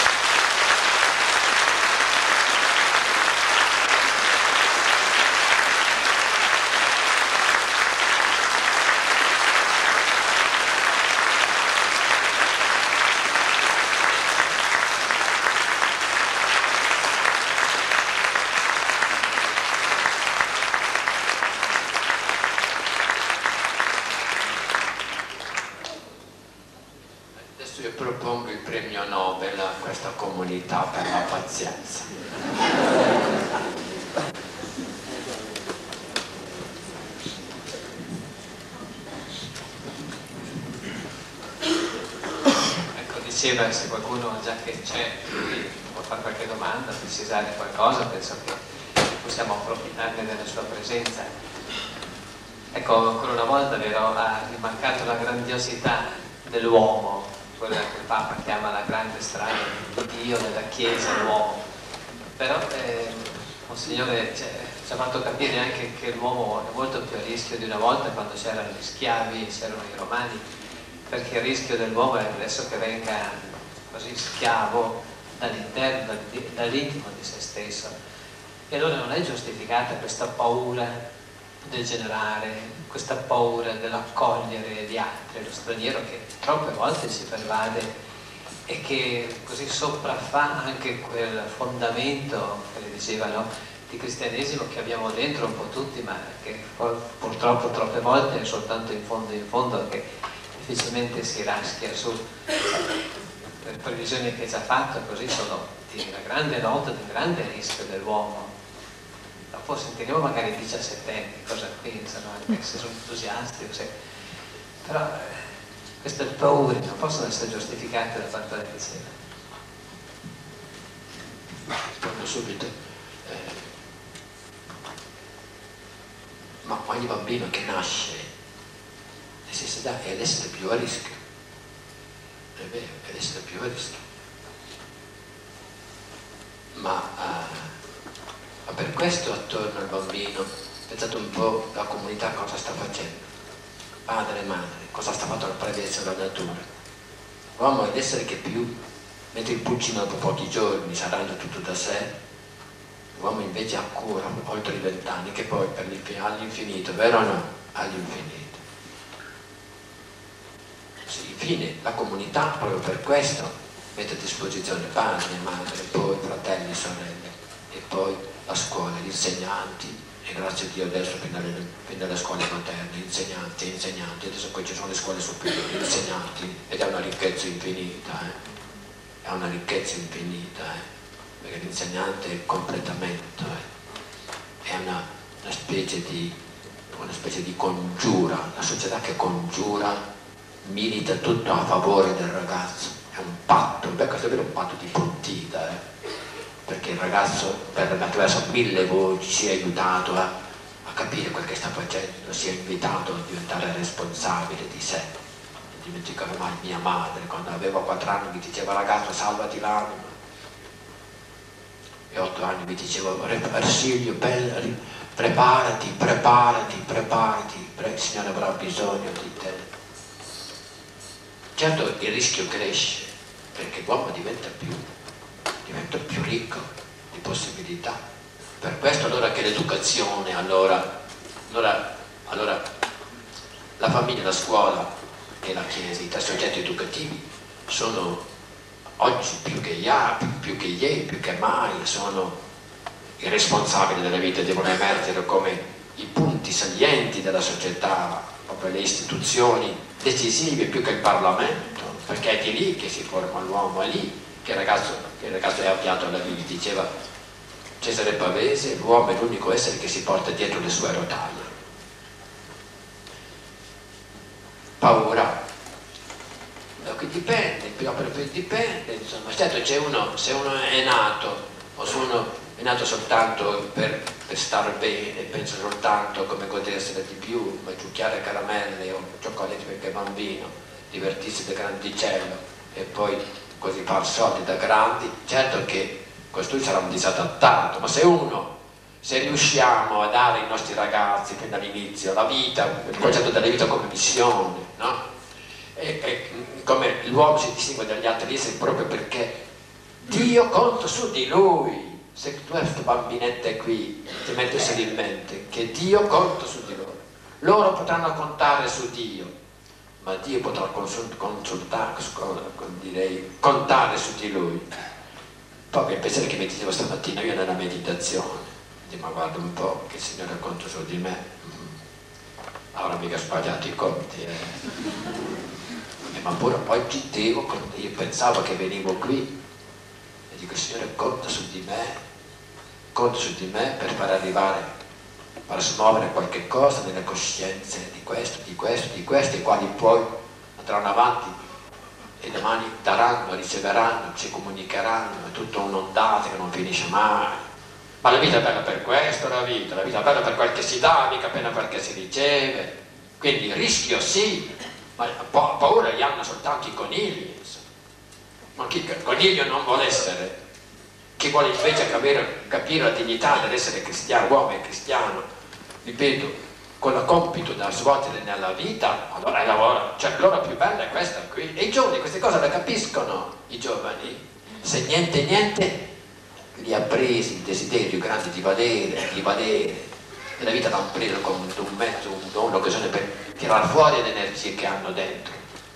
S1: Propongo il premio Nobel a questa comunità per la pazienza.
S2: Ecco, diceva, se qualcuno già che c'è può fare qualche domanda, precisare qualcosa, penso che possiamo approfittarne della sua presenza. Ecco, ancora una volta vero, ha rimarcato la grandiosità dell'uomo, quella che il Papa chiama la grande strada di Dio, della Chiesa, l'uomo. Però eh, Monsignore ci ha fatto capire anche che l'uomo è molto più a rischio di una volta, quando c'erano gli schiavi, c'erano i romani, perché il rischio dell'uomo è adesso che venga così schiavo dall'interno, dall'intimo di se stesso. E allora non è giustificata questa paura del generare, questa paura dell'accogliere gli altri, lo straniero che troppe volte ci pervade e che così sopraffa anche quel fondamento che le dicevano di cristianesimo che abbiamo dentro un po' tutti, ma che purtroppo troppe volte è soltanto in fondo in fondo che difficilmente si raschia su. Le previsioni che ci ha fatto così sono di una grande nota, di un grande rischio dell'uomo. Dopo sentiremo magari i diciassettenni cosa pensano, anche se sono entusiasti, se... però eh, queste paure non possono essere giustificate da parte della Chiesa.
S1: Rispondo subito. Eh, ma ogni bambino che nasce necessità è l'essere più a rischio. È vero, è l'essere più a rischio. Ma eh, Ma per questo attorno al bambino, pensate un po' la comunità cosa sta facendo, padre e madre, cosa sta facendo la presenza della natura. L'uomo è l'essere che più, mentre il pulcino dopo pochi giorni si arrangia tutto da sé, l'uomo invece ha cura oltre i vent'anni, che poi per all'infinito, vero o no? All'infinito. Sì, infine la comunità proprio per questo mette a disposizione padre, madre, poi fratelli e sorelle, e poi la scuola, gli insegnanti, e grazie a Dio adesso fin dalle, fin dalle scuole materne, insegnanti e insegnanti, adesso poi ci sono le scuole superiori, insegnanti, ed è una ricchezza infinita, eh? È una ricchezza infinita, eh? Perché l'insegnante è il completamento, eh? È una, una, specie di, una specie di congiura, la società che congiura milita tutto a favore del ragazzo, è un patto, beh, questo è vero, un patto di puntita, eh? Perché il ragazzo per, attraverso mille voci si è aiutato a, a capire quel che sta facendo, si è invitato a diventare responsabile di sé. Non dimenticherò mai mia madre, quando avevo quattro anni mi diceva ragazzo salvati l'anima, e otto anni mi diceva Arsilio, preparati, preparati, preparati, il Signore avrà bisogno di te. Certo il rischio cresce, perché l'uomo diventa più diventa più ricco di possibilità. Per questo allora che l'educazione, allora, allora, allora la famiglia, la scuola e la Chiesa, i tre soggetti educativi sono oggi più che ieri, più che ieri, più che mai, sono i responsabili della vita, devono emergere come i punti salienti della società, proprio le istituzioni decisive più che il Parlamento, perché è di lì che si forma l'uomo, è lì che il ragazzo, che il ragazzo è avviato alla vita. Diceva Cesare Pavese, l'uomo è l'unico essere che si porta dietro le sue rotaie. Paura, da qui dipende, proprio dipende, insomma. Certo, c'è uno, se uno è nato, o se uno è nato soltanto per, per star bene, pensa soltanto come godersene di più, mangiucchiare caramelle o cioccoletti perché è bambino, divertirsi da grandicello e poi così far soldi da grandi, certo che costui sarà un disadattato. Ma se uno, se riusciamo a dare ai nostri ragazzi fin dall'inizio la vita, il concetto della vita come missione, no? E, e come l'uomo si distingue dagli altri esseri proprio perché Dio conta su di lui. Se tu hai queste bambinette qui ti mettessero in mente che Dio conta su di loro, loro potranno contare su Dio, ma Dio potrà consultare, direi, contare su di lui. Poi il pensiero che mi dicevo stamattina io nella meditazione, ma guarda un po' che il Signore conta su di me, avrà mica sbagliato i conti, eh. Eh, ma pure poi ci devo, io pensavo che venivo qui e dico il Signore conta su di me, conta su di me per far arrivare, per smuovere qualche cosa nelle coscienze di questo, di questo, di questo, i quali poi andranno avanti e domani daranno, riceveranno, ci comunicheranno, è tutta un'ondata che non finisce mai. Ma la vita è bella per questo, la vita, la vita è bella per quel che si dà, mica appena perché si riceve. Quindi il rischio sì, ma pa paura gli hanno soltanto i conigli, insomma. Ma chi il coniglio non vuole essere, chi vuole invece capire, capire la dignità dell'essere cristiano, uomo e cristiano, ripeto, con il compito da svolgere nella vita, allora lavora, cioè l'ora più bella è questa qui. E i giovani queste cose le capiscono, i giovani, se niente niente li ha presi il desiderio grande di valere, di valere, e la vita l'hanno preso come un mezzo, un'occasione per tirare fuori le energie che hanno dentro.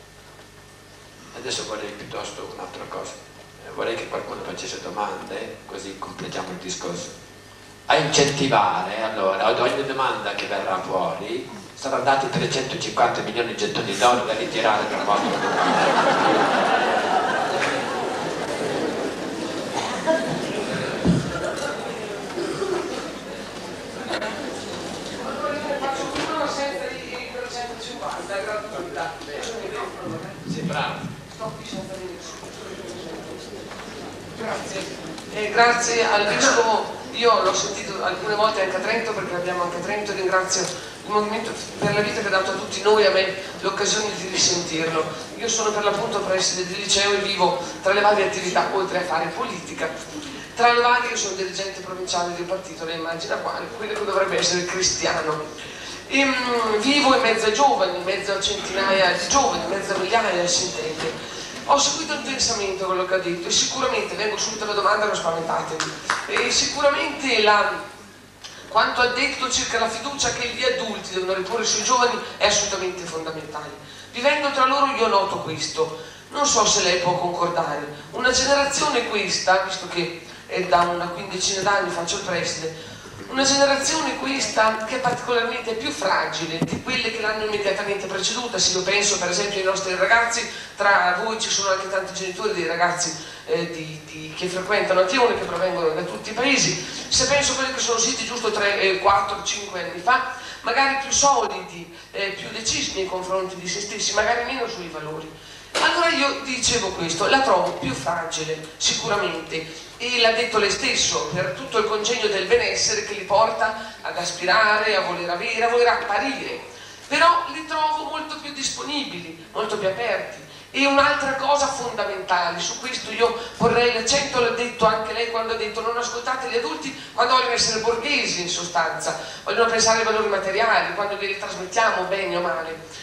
S1: Adesso vorrei piuttosto un'altra cosa, eh, vorrei che qualcuno facesse domande, eh, così completiamo il discorso. A incentivare, allora, ad ogni domanda che verrà fuori saranno dati trecentocinquanta milioni di gettoni d'oro da ritirare dal vostro
S3: Grazie. Eh, grazie al Vescovo, io l'ho sentito alcune volte anche a Trento, perché l'abbiamo anche a Trento, e ringrazio il Movimento per la Vita che ha dato a tutti noi, a me, l'occasione di risentirlo. Io sono per l'appunto preside del liceo e vivo tra le varie attività, oltre a fare politica. Tra le varie io sono dirigente provinciale del partito, lei immagina quale, quello che dovrebbe essere cristiano. E, mh, vivo in mezzo ai giovani, in mezzo a centinaia di giovani, in mezzo a migliaia di assistenti. Ho seguito intensamente quello che ha detto e sicuramente, vengo subito alla domanda, non spaventatevi, e sicuramente la, quanto ha detto circa la fiducia che gli adulti devono riporre sui giovani è assolutamente fondamentale. Vivendo tra loro io noto questo, non so se lei può concordare, una generazione questa, visto che è da una quindicina d'anni faccio il preside, una generazione questa che è particolarmente più fragile di quelle che l'hanno immediatamente preceduta. Se io penso per esempio ai nostri ragazzi, tra voi ci sono anche tanti genitori dei ragazzi eh, di, di, che frequentano Azione, che provengono da tutti i paesi, se penso a quelli che sono siti giusto tre, quattro, cinque anni fa, magari più solidi, eh, più decisi nei confronti di se stessi, magari meno sui valori. Allora io dicevo questo, la trovo più fragile sicuramente, e l'ha detto lei stesso, per tutto il congegno del benessere che li porta ad aspirare, a voler avere, a voler apparire, però li trovo molto più disponibili, molto più aperti. E un'altra cosa fondamentale, su questo io vorrei l'accento, l'ha detto anche lei quando ha detto non ascoltate gli adulti quando vogliono essere borghesi, in sostanza, vogliono pensare ai valori materiali, quando li trasmettiamo bene o male.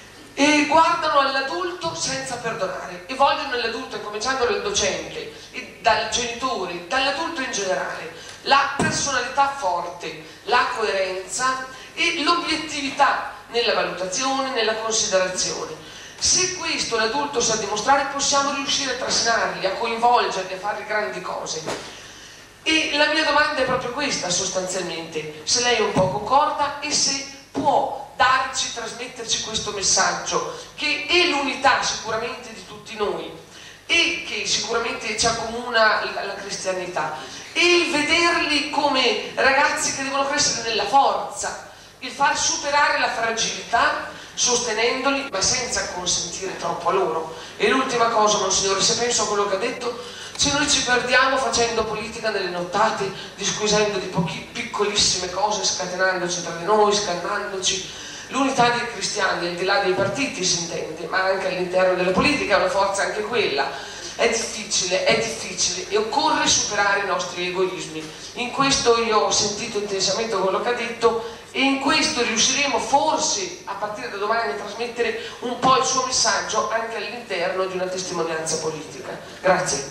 S3: E guardano all'adulto senza perdonare e vogliono all'adulto, cominciando dal docente, e dal genitore, dall'adulto in generale, la personalità forte, la coerenza e l'obiettività nella valutazione, nella considerazione. Se questo l'adulto sa dimostrare, possiamo riuscire a trasinarli, a coinvolgerli, a fare grandi cose. E la mia domanda è proprio questa sostanzialmente, se lei un po' concorda e se può darci, trasmetterci questo messaggio, che è l'unità sicuramente di tutti noi e che sicuramente ci accomuna la, la cristianità, e il vederli come ragazzi che devono crescere nella forza, il far superare la fragilità sostenendoli ma senza consentire troppo a loro. E l'ultima cosa, Monsignore, se penso a quello che ha detto, se noi ci perdiamo facendo politica nelle nottate, disquisendo di pochi, piccolissime cose, scatenandoci tra di noi, scannandoci, l'unità dei cristiani, al di là dei partiti si intende, ma anche all'interno della politica è una forza anche quella. È difficile, è difficile e occorre superare i nostri egoismi. In questo io ho sentito intensamente quello che ha detto e in questo riusciremo forse a partire da domani a trasmettere un po' il suo messaggio anche all'interno di una testimonianza politica. Grazie.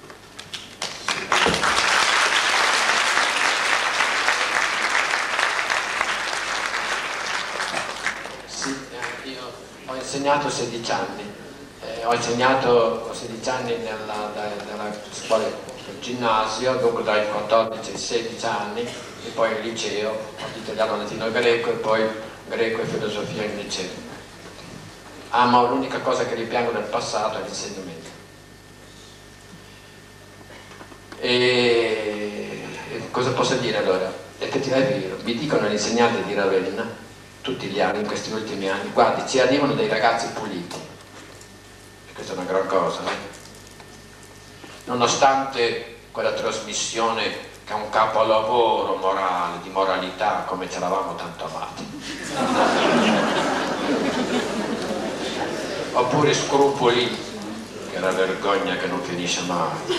S1: Sì, io ho insegnato sedici anni. Eh, ho insegnato sedici anni nella, nella scuola del ginnasio, dunque dai quattordici ai sedici anni, e poi il liceo, italiano, latino e greco, e poi greco e filosofia in liceo. Ah, ma l'unica cosa che ripiango del passato è l'insegnamento. E, e cosa posso dire allora? Effettivamente è vero, mi dicono gli insegnanti di Ravenna, tutti gli anni, in questi ultimi anni, guardi, ci arrivano dei ragazzi puliti. Questa è una gran cosa, eh? Nonostante quella trasmissione che è un capolavoro morale, di moralità, come ce l'avamo tanto amati. Oppure Scrupoli, che è la vergogna che non finisce mai.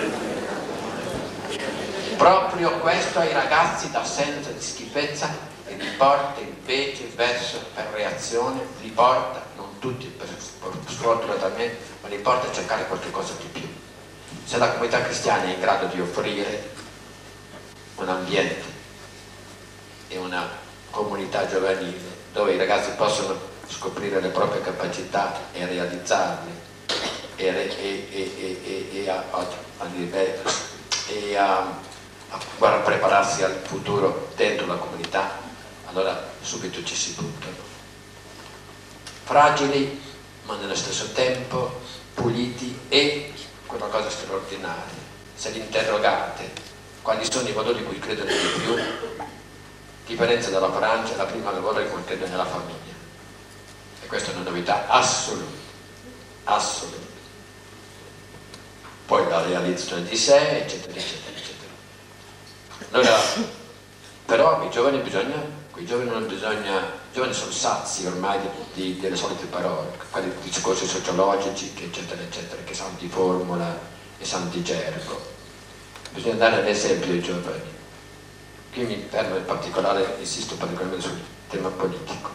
S1: Proprio questo ai ragazzi dà senso di schifezza e li porta invece verso, per reazione, li porta, non tutti per sfortunatamente, ma li porta a cercare qualcosa di più. Se la comunità cristiana è in grado di offrire un ambiente e una comunità giovanile dove i ragazzi possono scoprire le proprie capacità e realizzarle e, e, e, e, e, a, a, a, e a, a, a prepararsi al futuro dentro la comunità, allora subito ci si buttano. Fragili ma nello stesso tempo puliti e quella cosa straordinaria. Se li interrogate quali sono i valori in cui credono di più, differenza dalla Francia, la prima lavoro in cui credo nella famiglia, e questa è una novità assoluta, assoluta. Poi la realizzazione di sé, eccetera, eccetera, eccetera. Allora, però i giovani bisogna i giovani non bisogna, i giovani sono sazi ormai di, di, delle solite parole, quelli discorsi sociologici, eccetera, eccetera, che sanno di formula e sanno di gergo. Bisogna dare l'esempio ai giovani. Qui mi fermo in particolare, insisto particolarmente sul tema politico.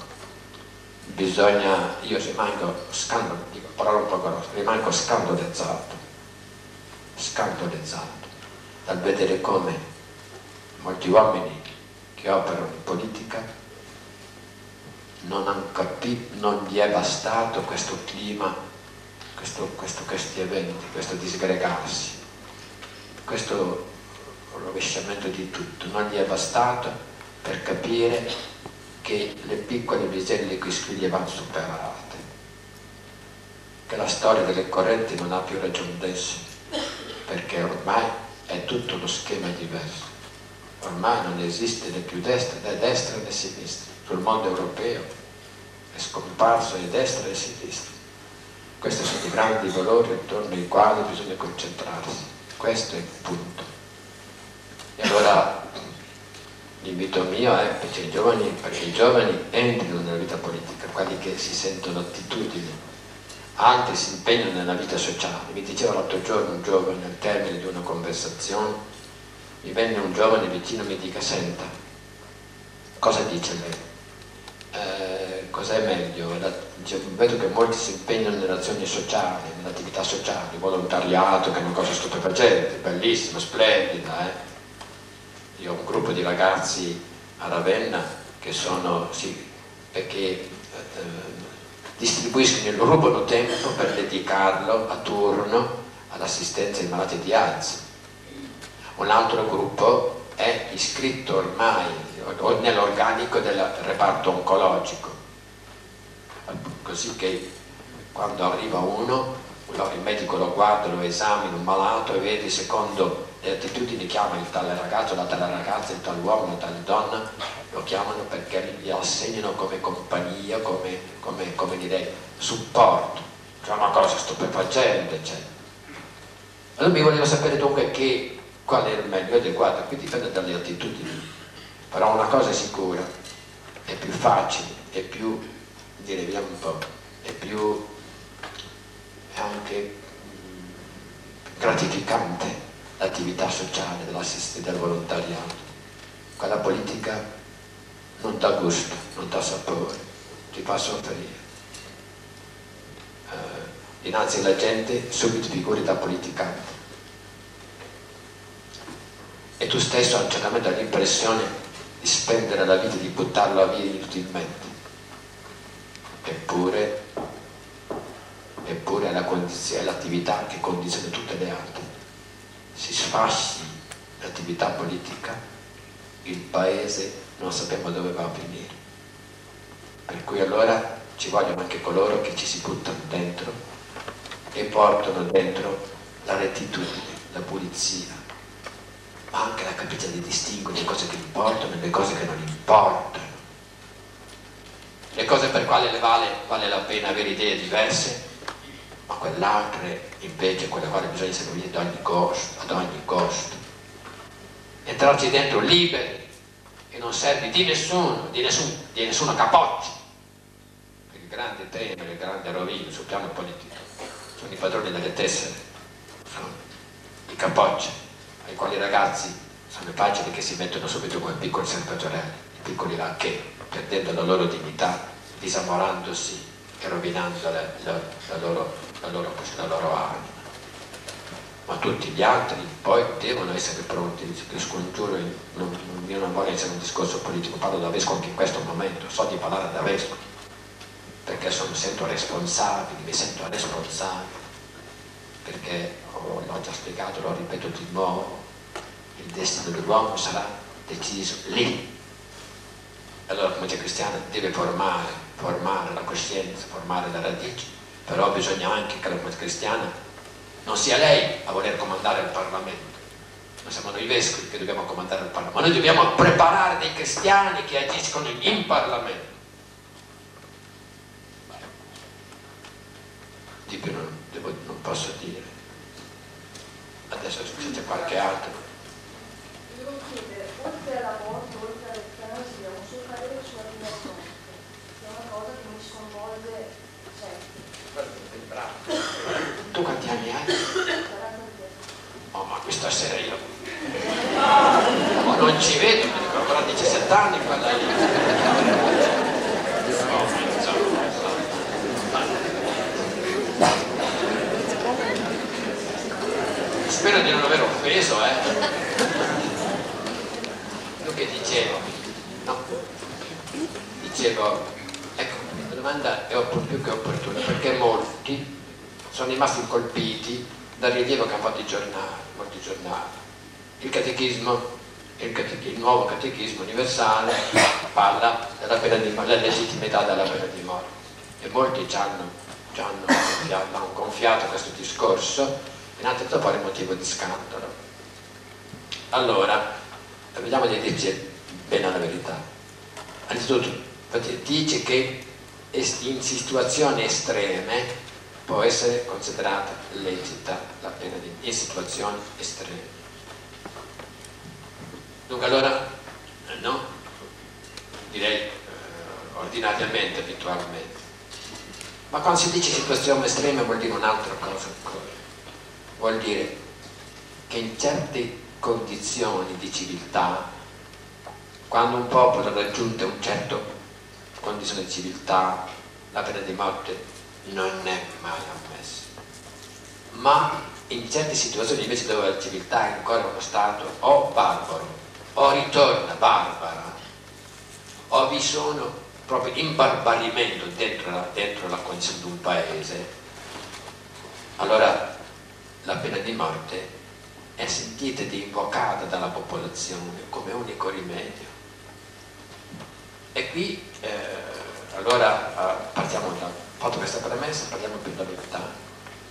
S1: Bisogna, io rimango scandalo, dico parole un po' grosse, rimango scandalizzato, scandalizzato dal vedere come molti uomini che operano in politica non hanno capito, non gli è bastato questo clima, questo, questo, questi eventi, questo disgregarsi, questo rovesciamento di tutto, non gli è bastato per capire che le piccole miserie qui squiglie vanno superate, che la storia delle correnti non ha più ragione d'essere, perché ormai è tutto uno schema diverso. Ormai non esiste né più destra, né destra né sinistra. Sul mondo europeo è scomparso né destra né sinistra. Questi sono i grandi valori attorno ai quali bisogna concentrarsi. Questo è il punto. E allora l'invito mio è perché i giovani, perché i giovani entrino nella vita politica, quelli che si sentono attitudini, altri si impegnano nella vita sociale. Mi diceva l'altro giorno un giovane al termine di una conversazione, mi venne un giovane vicino e mi dica: senta, cosa dice lei? Eh, cos'è meglio? La, dice, vedo che molti si impegnano nelle azioni sociali, nelle attività sociali, volontariato, che è una cosa stupefacente, bellissima, splendida. Eh? Io ho un gruppo di ragazzi a Ravenna che sono, sì, perché eh, distribuiscono, lo rubano tempo per dedicarlo a turno all'assistenza ai malati di AIDS. un altro gruppo è iscritto ormai nell'organico del reparto oncologico, così che quando arriva uno, il medico lo guarda, lo esamina, un malato, e vede secondo le attitudini, chiama il tale ragazzo, la tale ragazza, il tal uomo, la tale donna, lo chiamano perché gli assegnano come compagnia, come, come, come dire, supporto, cioè una cosa stupefacente, eccetera. Allora mi volevo sapere dunque che, qual è il meglio. Io dico, guarda, qui dipende dalle attitudini, però una cosa è sicura, è più facile, è più, dire, vediamo un po', è più, è anche mh, gratificante l'attività sociale, dell'assistenza, del volontariato. Quella politica non dà gusto, non dà sapore, ti fa soffrire. Eh, dinanzi alla gente subito figuri da politicante. E tu stesso certamente hai l'impressione di spendere la vita, di buttarla via inutilmente. Eppure, eppure è l'attività che condiziona tutte le altre. Si sfasci l'attività politica, il paese non sappiamo dove va a finire. Per cui allora ci vogliono anche coloro che ci si buttano dentro e portano dentro la rettitudine, la pulizia, ma anche la capacità di distinguere le cose che importano e le cose che non importano, le cose per quali le vale, vale la pena avere idee diverse, ma quell'altre invece quelle quali bisogna seguire ad ogni costo, ad ogni costo. Entrarci dentro liberi e non servi di nessuno, di nessuno, di nessuno capoccio. Il grande tema, il grande rovino sul piano politico sono i padroni delle tessere, sono i capocci, ai quali i ragazzi sono facili che si mettono subito come piccoli serpeggiorelli, i piccoli lacchè, perdendo la loro dignità, disamorandosi e rovinando la, la, la, loro, la, loro, la loro anima. Ma tutti gli altri poi devono essere pronti. Ti scongiuro, non, io non voglio essere un discorso politico, parlo da vescovo anche in questo momento, so di parlare da vescovo, perché sono, sento responsabile, mi sento responsabile, perché oh, l'ho già spiegato, lo ripeto di nuovo, il destino dell'uomo sarà deciso lì. Allora la comunità cristiana deve formare, formare la coscienza, formare le radici, però bisogna anche che la comunità cristiana non sia lei a voler comandare il Parlamento, non siamo noi vescovi che dobbiamo comandare il Parlamento, ma noi dobbiamo preparare dei cristiani che agiscono in Parlamento. Di più non, devo, non posso dire. Adesso c'è qualche altro.
S4: Devo chiedere, oltre alla morte, oltre all'eutanasia, un suo parere sulla vita morte, che è una cosa che mi sconvolge sempre.
S1: Tu quanti anni hai? Oh, ma questa sera io oh, non ci vedo, mi dico ancora diciassette anni quella lì. Oh, spero di non aver offeso, eh. Io che dicevo, no, dicevo, ecco, la domanda è più che opportuna, perché molti sono rimasti colpiti dal rilievo che hanno fatto i giornali, molti giornali. Il catechismo, il, catechismo, il nuovo catechismo universale parla della pena di morte, della legittimità della pena di morte, e molti ci hanno, ci hanno, gonfiato, hanno gonfiato questo discorso, in altri da fare motivo di scandalo. Allora, vediamo di dirci bene la verità. Anzitutto, dice che in situazioni estreme può essere considerata lecita la pena di in situazioni estreme. Dunque allora, no, direi eh, ordinariamente, abitualmente. Ma quando si dice situazioni estreme vuol dire un'altra cosa ancora. Vuol dire che in certe condizioni di civiltà, quando un popolo raggiunge un certo condizione di civiltà, la pena di morte non è mai ammessa. Ma in certe situazioni invece dove la civiltà è ancora uno stato o barbaro, o ritorna barbara, o vi sono proprio imbarbarimento dentro la, dentro la condizione di un paese, allora la pena di morte è sentita ed invocata dalla popolazione come unico rimedio. E qui eh, allora eh, partiamo da, fatto questa premessa, parliamo più da lontano.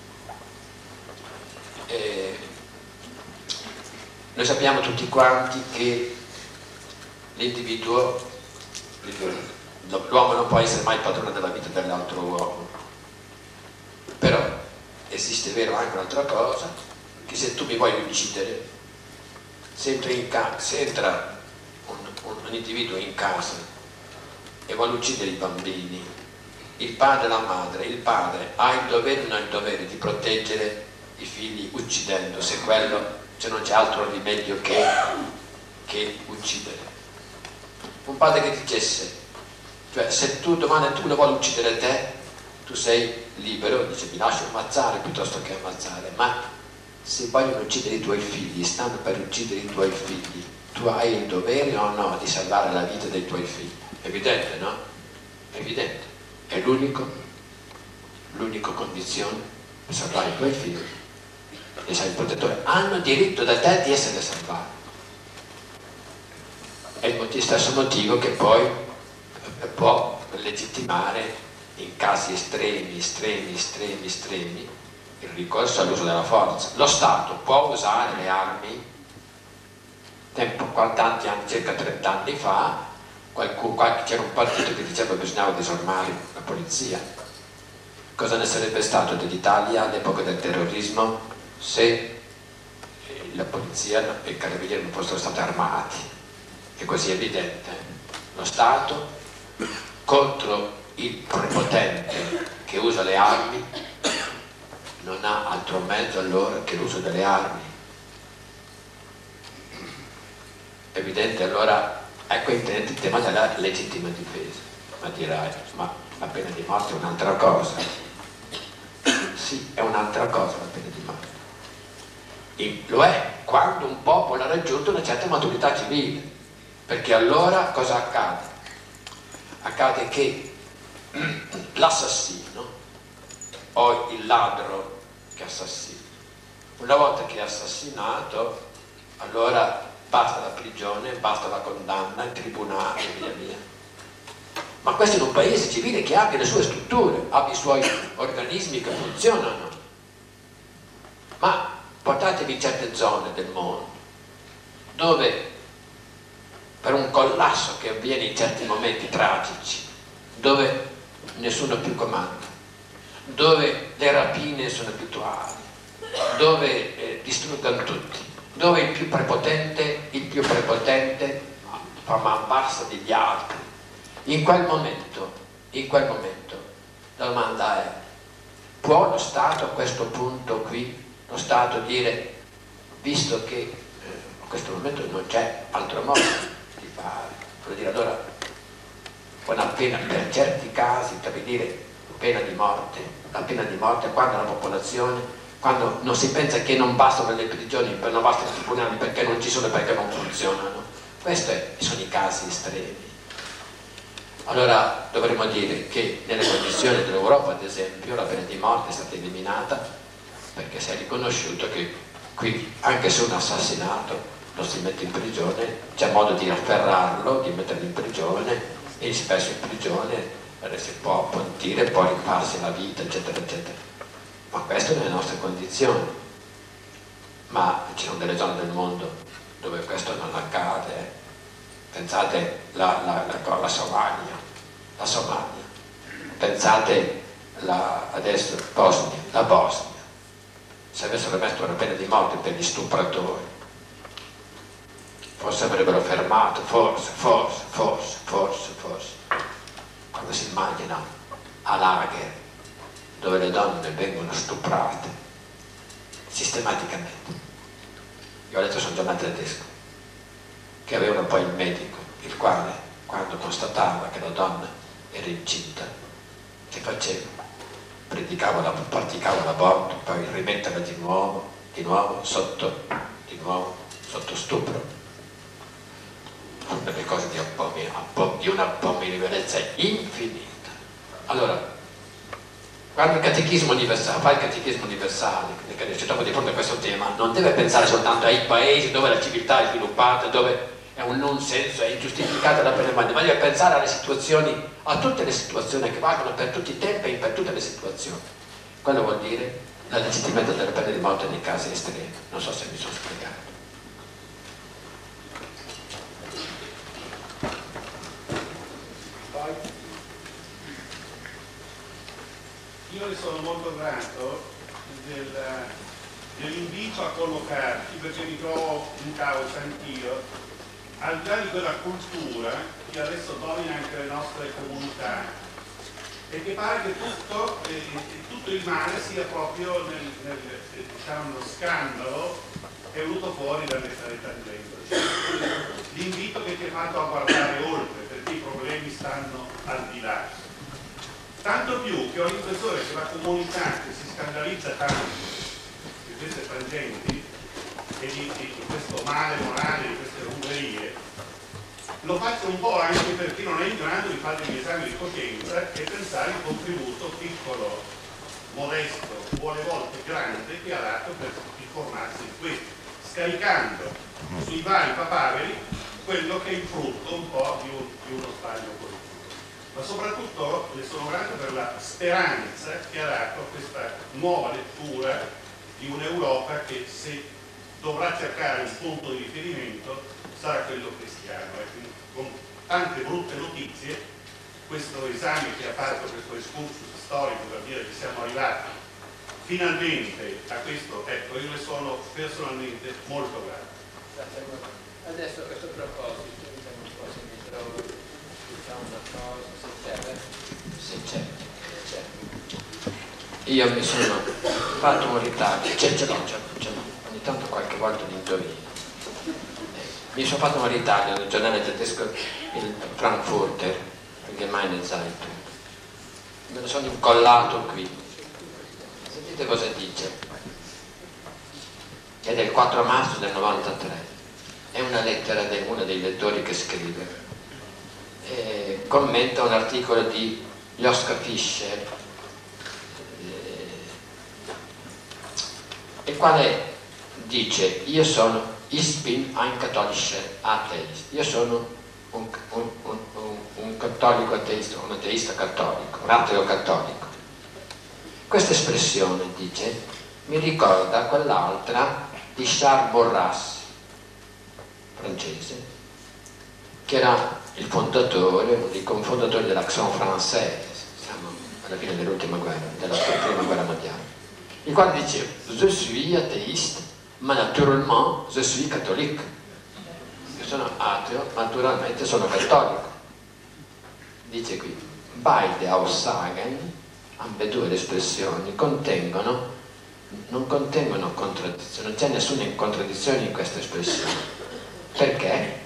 S1: Eh, noi sappiamo tutti quanti che l'individuo, l'uomo non può essere mai padrone della vita dell'altro uomo, però esiste, vero, anche un'altra cosa, che se tu mi vuoi uccidere, se entra, in ca se entra un, un, un individuo in casa e vuole uccidere i bambini, il padre e la madre, il padre ha il dovere o non il dovere di proteggere i figli uccidendo, se quello, se non c'è altro rimedio che, che uccidere. Un padre che dicesse, cioè se tu domani tu lo vuoi uccidere te, tu sei libero, dice mi lascio ammazzare piuttosto che ammazzare, ma se vogliono uccidere i tuoi figli, stanno per uccidere i tuoi figli, tu hai il dovere o no di salvare la vita dei tuoi figli? Evidente, no? Evidente. È l'unico, l'unica condizione per salvare i tuoi figli. E sei il protettore. Hanno diritto da te di essere salvati. È il stesso motivo che poi può legittimare in casi estremi, estremi, estremi, estremi il ricorso all'uso della forza. Lo Stato può usare le armi, tempo, tanti anni, circa trenta anni fa, c'era un partito che diceva che bisognava disarmare la polizia. Cosa ne sarebbe stato dell'Italia all'epoca del terrorismo se la polizia e i carabinieri non fossero stati armati? È così evidente. Lo Stato contro il prepotente che usa le armi non ha altro mezzo allora che l'uso delle armi. Evidente, allora ecco il tema della legittima difesa. Ma dirai, ma la pena di morte è un'altra cosa. Sì, è un'altra cosa la pena di morte. E lo è quando un popolo ha raggiunto una certa maturità civile, perché allora cosa accade? Accade che l'assassino o il ladro che assassina, una volta che è assassinato, allora basta la prigione, basta la condanna, il tribunale e via via. Ma questo in un paese civile che abbia le sue strutture, abbia i suoi organismi che funzionano. Ma portatevi in certe zone del mondo dove per un collasso che avviene in certi momenti tragici, dove nessuno più comanda, dove le rapine sono abituali, dove eh, distruggono tutti, dove il più prepotente, il più prepotente fa man bassa degli altri. In quel momento, in quel momento, la domanda è: può lo Stato a questo punto qui, lo Stato dire, visto che eh, a questo momento non c'è altro modo di fare, vuol dire allora una pena per certi casi, per dire pena di morte, la pena di morte quando la popolazione, quando non si pensa che non bastano le prigioni, non bastano i tribunali perché non ci sono, perché non funzionano. Questi sono i casi estremi. Allora dovremmo dire che nelle condizioni dell'Europa, ad esempio, la pena di morte è stata eliminata perché si è riconosciuto che qui, anche se un assassinato lo si mette in prigione, c'è modo di afferrarlo, di metterlo in prigione, e spesso in prigione si può pentire, può rifarsi la vita, eccetera, eccetera. Ma questo nelle nostre condizioni. Ma ci sono delle zone del mondo dove questo non accade. Pensate la, la, la, la Somalia, la Somalia. Pensate la, adesso Bosnia, la Bosnia. Se avessero messo una pena di morte per gli stupratori, forse avrebbero fermato, forse, forse, forse, forse, forse. Quando si immagina a lager dove le donne vengono stuprate sistematicamente. Io ho letto su un giornale tedesco che aveva poi il medico, il quale quando constatava che la donna era incinta, che faceva? Predicava la, praticava l'aborto, poi rimetterla di nuovo, di nuovo sotto, di nuovo sotto stupro. Sono delle cose di, di un'abominevolezza infinita. Allora, quando il catechismo universale, fa il catechismo universale, perché ci troviamo di fronte a questo tema, non deve pensare soltanto ai paesi dove la civiltà è sviluppata, dove è un non senso, è ingiustificata la pena umana, ma deve pensare alle situazioni, a tutte le situazioni che valgono per tutti i tempi e per tutte le situazioni. Quello vuol dire la legittimità della pena di morte nei casi estremi. Non so se mi sono spiegato.
S5: Io le sono molto grato del, dell'invito a collocarci, perché mi trovo in causa anch'io, al di là di quella cultura che adesso domina anche le nostre comunità e che pare che tutto, eh, tutto il male sia proprio nel, nel diciamo, nello scandalo che è venuto fuori dalle, dalle tangenti. L'invito che ti è fatto a guardare oltre, perché i problemi stanno al di là. Tanto più che ho l'impressione che la comunità che si scandalizza tanto di queste tangenti e di, di, di questo male morale, di queste ruberie, lo faccia un po' anche perché non è in grado di fare degli esami di coscienza e pensare il contributo piccolo, modesto, vuole volte grande che ha dato per informarsi di questo, scaricando sui vari papaveri quello che è il frutto un po' di, un, di uno sbaglio politico. Ma soprattutto le sono grato per la speranza che ha dato questa nuova lettura di un'Europa che, se dovrà cercare un punto di riferimento, sarà quello cristiano. E quindi, con tante brutte notizie, questo esame che ha fatto, questo excursus storico per dire che siamo arrivati finalmente a questo, ecco, io le sono personalmente molto grato.
S2: Adesso a questo proposito, vediamo un po' se mi trovo, diciamo una cosa, se c'è,
S1: Se c'è, c'è. Io mi sono fatto un ritaglio, c'è, ce l'ho, ce l'ho, ogni tanto qualche volta li indovino. Mi sono fatto un ritaglio nel giornale tedesco, il Frankfurter, Allgemeine Zeitung. Me lo sono incollato qui. Sentite cosa dice. È del quattro marzo del novantatré. È una lettera di uno dei lettori che scrive. E commenta un articolo di Joschka Fischer, eh, il quale dice: io sono Ich bin ein katholischer Atheist, io sono un, un, un, un, un cattolico ateista, un ateista cattolico, un ateo cattolico. Questa espressione, dice, mi ricorda quell'altra di Charles Borras, francese, che era il fondatore, uno dei cofondatori dell'Action Française, siamo alla fine dell'ultima guerra, della prima guerra mondiale, il quale dice: je suis athéiste, ma naturellement je suis catholique. Io sono ateo, naturalmente sono cattolico. Dice qui, beide Aussagen, ambedue le espressioni, contengono, non contengono contraddizioni, non c'è nessuna contraddizione in questa espressione. Perché?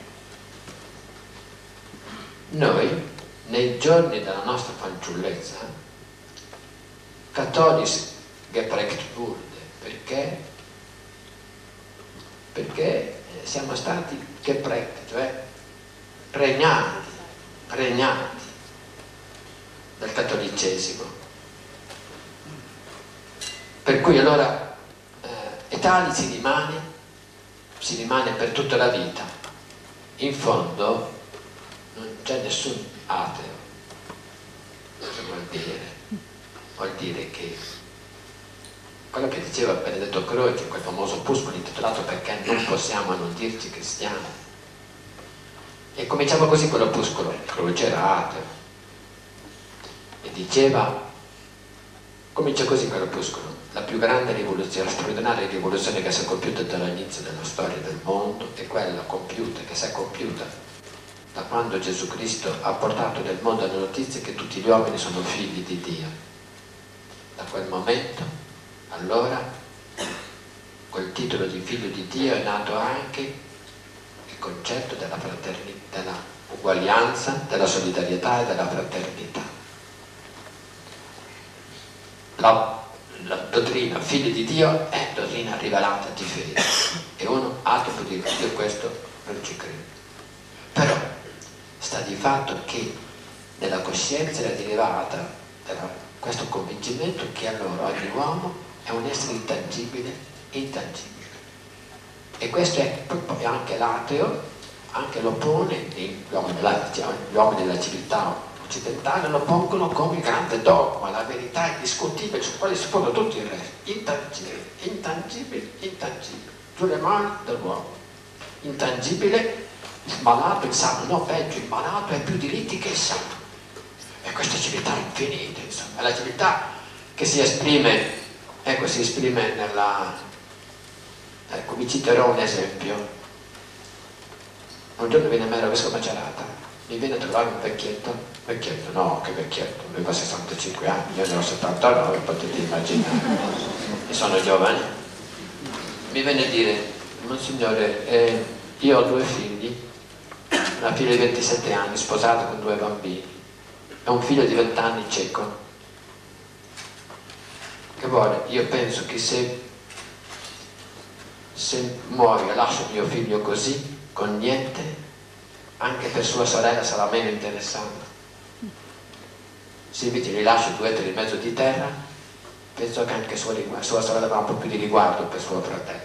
S1: Noi, nei giorni della nostra fanciullezza, cattolici geprägt wurde, perché? Perché siamo stati geprägt, cioè pregnati, pregnati dal cattolicesimo. Per cui allora eh, e tali si rimane, si rimane per tutta la vita. In fondo non c'è nessun ateo. Cosa vuol dire? Vuol dire che quello che diceva Benedetto Croce in quel famoso opuscolo intitolato Perché non possiamo non dirci cristiani, e cominciava così quell'opuscolo. Croce era ateo e diceva, comincia così quell'opuscolo: la più grande rivoluzione, la straordinaria rivoluzione che si è compiuta dall'inizio della storia del mondo è quella compiuta, che si è compiuta da quando Gesù Cristo ha portato nel mondo la notizia che tutti gli uomini sono figli di Dio. Da quel momento, allora, col titolo di figlio di Dio è nato anche il concetto della fraternità, della uguaglianza, della solidarietà e della fraternità. La, la dottrina figlio di Dio è dottrina rivelata di fede, e uno ateo può dire: io questo non ci credo. Però sta di fatto che nella coscienza derivata della questo convincimento che allora ogni uomo è un essere intangibile, intangibile. E questo è proprio anche l'ateo, anche lo pone, gli uomini della, gli uomini della civiltà occidentale lo pongono come grande dogma, la verità indiscutibile su quale si pongono tutti i resti, intangibile, intangibile, intangibile, sulle mani dell'uomo. Intangibile, il malato, il sano, no, peggio, il malato ha più diritti che il sano. E questa civiltà è infinita, insomma, è la civiltà che si esprime, ecco, si esprime nella, ecco, vi citerò un esempio. Un giorno viene a me la vescova Macerata, mi viene a trovare un vecchietto, vecchietto, no, che vecchietto, aveva sessantacinque anni, io ne ho settantanove, potete immaginare, e sono giovane. Mi viene a dire, Monsignore, eh, io ho due figli, una figlia di ventisette anni, sposata con due bambini, e un figlio di venti anni cieco. Che vuole? Io penso che se, se muoio e lascio mio figlio così, con niente, anche per sua sorella sarà meno interessante. Se invece gli lascio due etari in mezzo di terra, penso che anche sua, sua sorella avrà un po' più di riguardo per suo fratello.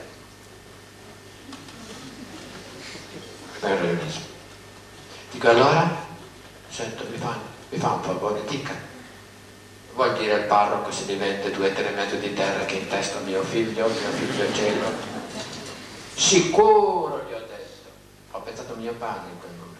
S1: Dico, allora, sento, mi fa, mi fa un favore, dica, vuol dire al parroco se mi vende due etari e mezzo di terra che intesta mio figlio, mio figlio cielo? Sicuro, gli ho detto. Ho pensato a mio padre in quel momento.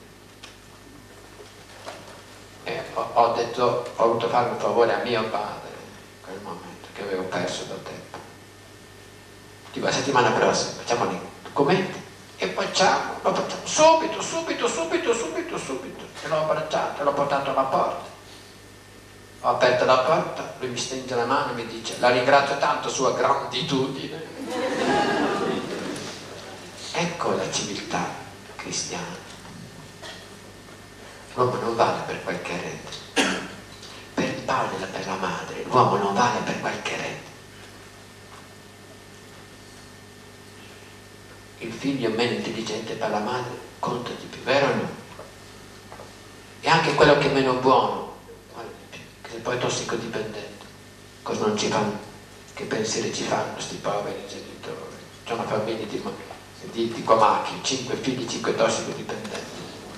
S1: E ho, ho detto, ho voluto fare un favore a mio padre in quel momento, che avevo perso da tempo. Dico, la settimana prossima facciamo i documenti e facciamo, lo facciamo subito, subito, subito, subito, subito. E l'ho abbracciato, l'ho portato alla porta. Ho aperto la porta, lui mi stringe la mano e mi dice, la ringrazio tanto, sua granditudine. Ecco la civiltà cristiana. L'uomo non vale per qualche erede. Per il padre e per la madre, l'uomo non vale per qualche erede. Il figlio meno intelligente per la madre conta di più, vero o no? E anche quello che è meno buono, che se poi è tossicodipendente, cosa non ci fanno? Che pensieri ci fanno questi poveri genitori? C'è una famiglia di, di, di Comacchio, cinque figli, cinque tossicodipendenti,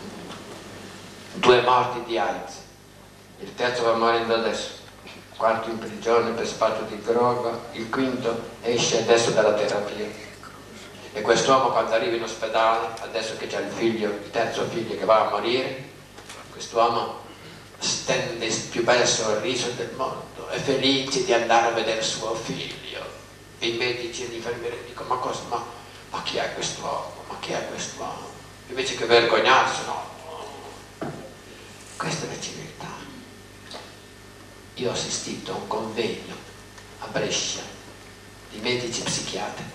S1: due morti di AIDS, il terzo va morendo adesso, il quarto in prigione per spaccio di droga, il quinto esce adesso dalla terapia. E quest'uomo quando arriva in ospedale, adesso che c'è il figlio, il terzo figlio che va a morire, quest'uomo stende il più bel sorriso del mondo, è felice di andare a vedere suo figlio. E i medici e gli infermieri dicono, ma cosa, ma, ma chi è quest'uomo? Ma chi è quest'uomo? Invece che vergognarsi, no. Questa è la civiltà. Io ho assistito a un convegno a Brescia di medici psichiatri.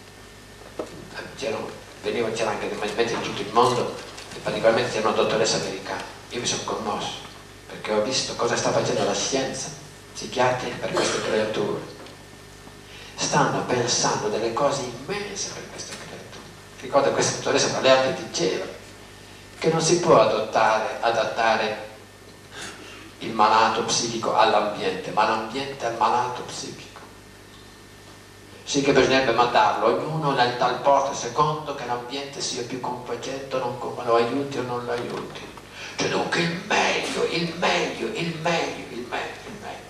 S1: C'era anche dei medici di tutto il mondo e particolarmente c'era una dottoressa americana. Io mi sono commosso perché ho visto cosa sta facendo la scienza psichiatrica per queste creature. Stanno pensando delle cose immense per queste creature. Ricordo che questa dottoressa tra le altre diceva che non si può adottare, adattare il malato psichico all'ambiente, ma l'ambiente al malato psichico. Sì che bisognerebbe mandarlo ognuno nel tal posto secondo che l'ambiente sia più confacente, non lo aiuti o non lo aiuti. Cioè dunque il meglio, il meglio, il meglio, il meglio, il meglio.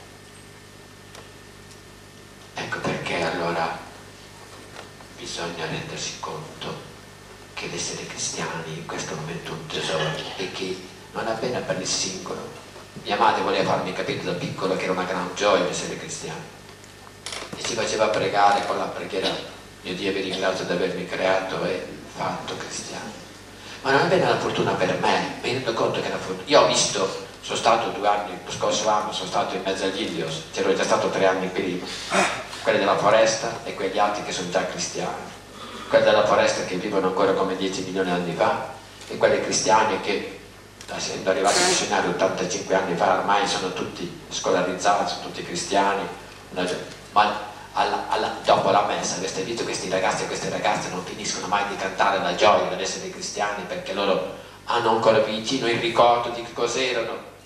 S1: Ecco perché allora bisogna rendersi conto che l'essere cristiani in questo momento è un tesoro e che non appena per il singolo. Mia madre voleva farmi capire da piccolo che era una gran gioia essere cristiani. E ci faceva pregare con la preghiera, mio Dio vi ringrazio di avermi creato e fatto cristiano. Ma non è bene la fortuna per me, mi rendo conto che la fortuna. Io ho visto, sono stato due anni, lo scorso anno sono stato in mezzo agli Indios, c'ero già stato tre anni prima, quelli della foresta e quegli altri che sono già cristiani, quelli della foresta che vivono ancora come dieci milioni di anni fa e quelli cristiani che essendo arrivati a missionari ottantacinque anni fa ormai sono tutti scolarizzati, sono tutti cristiani. Ma alla, alla, dopo la messa avete visto questi ragazzi e queste ragazze non finiscono mai di cantare la gioia dell'essere cristiani perché loro hanno ancora vicino il ricordo di che cos'erano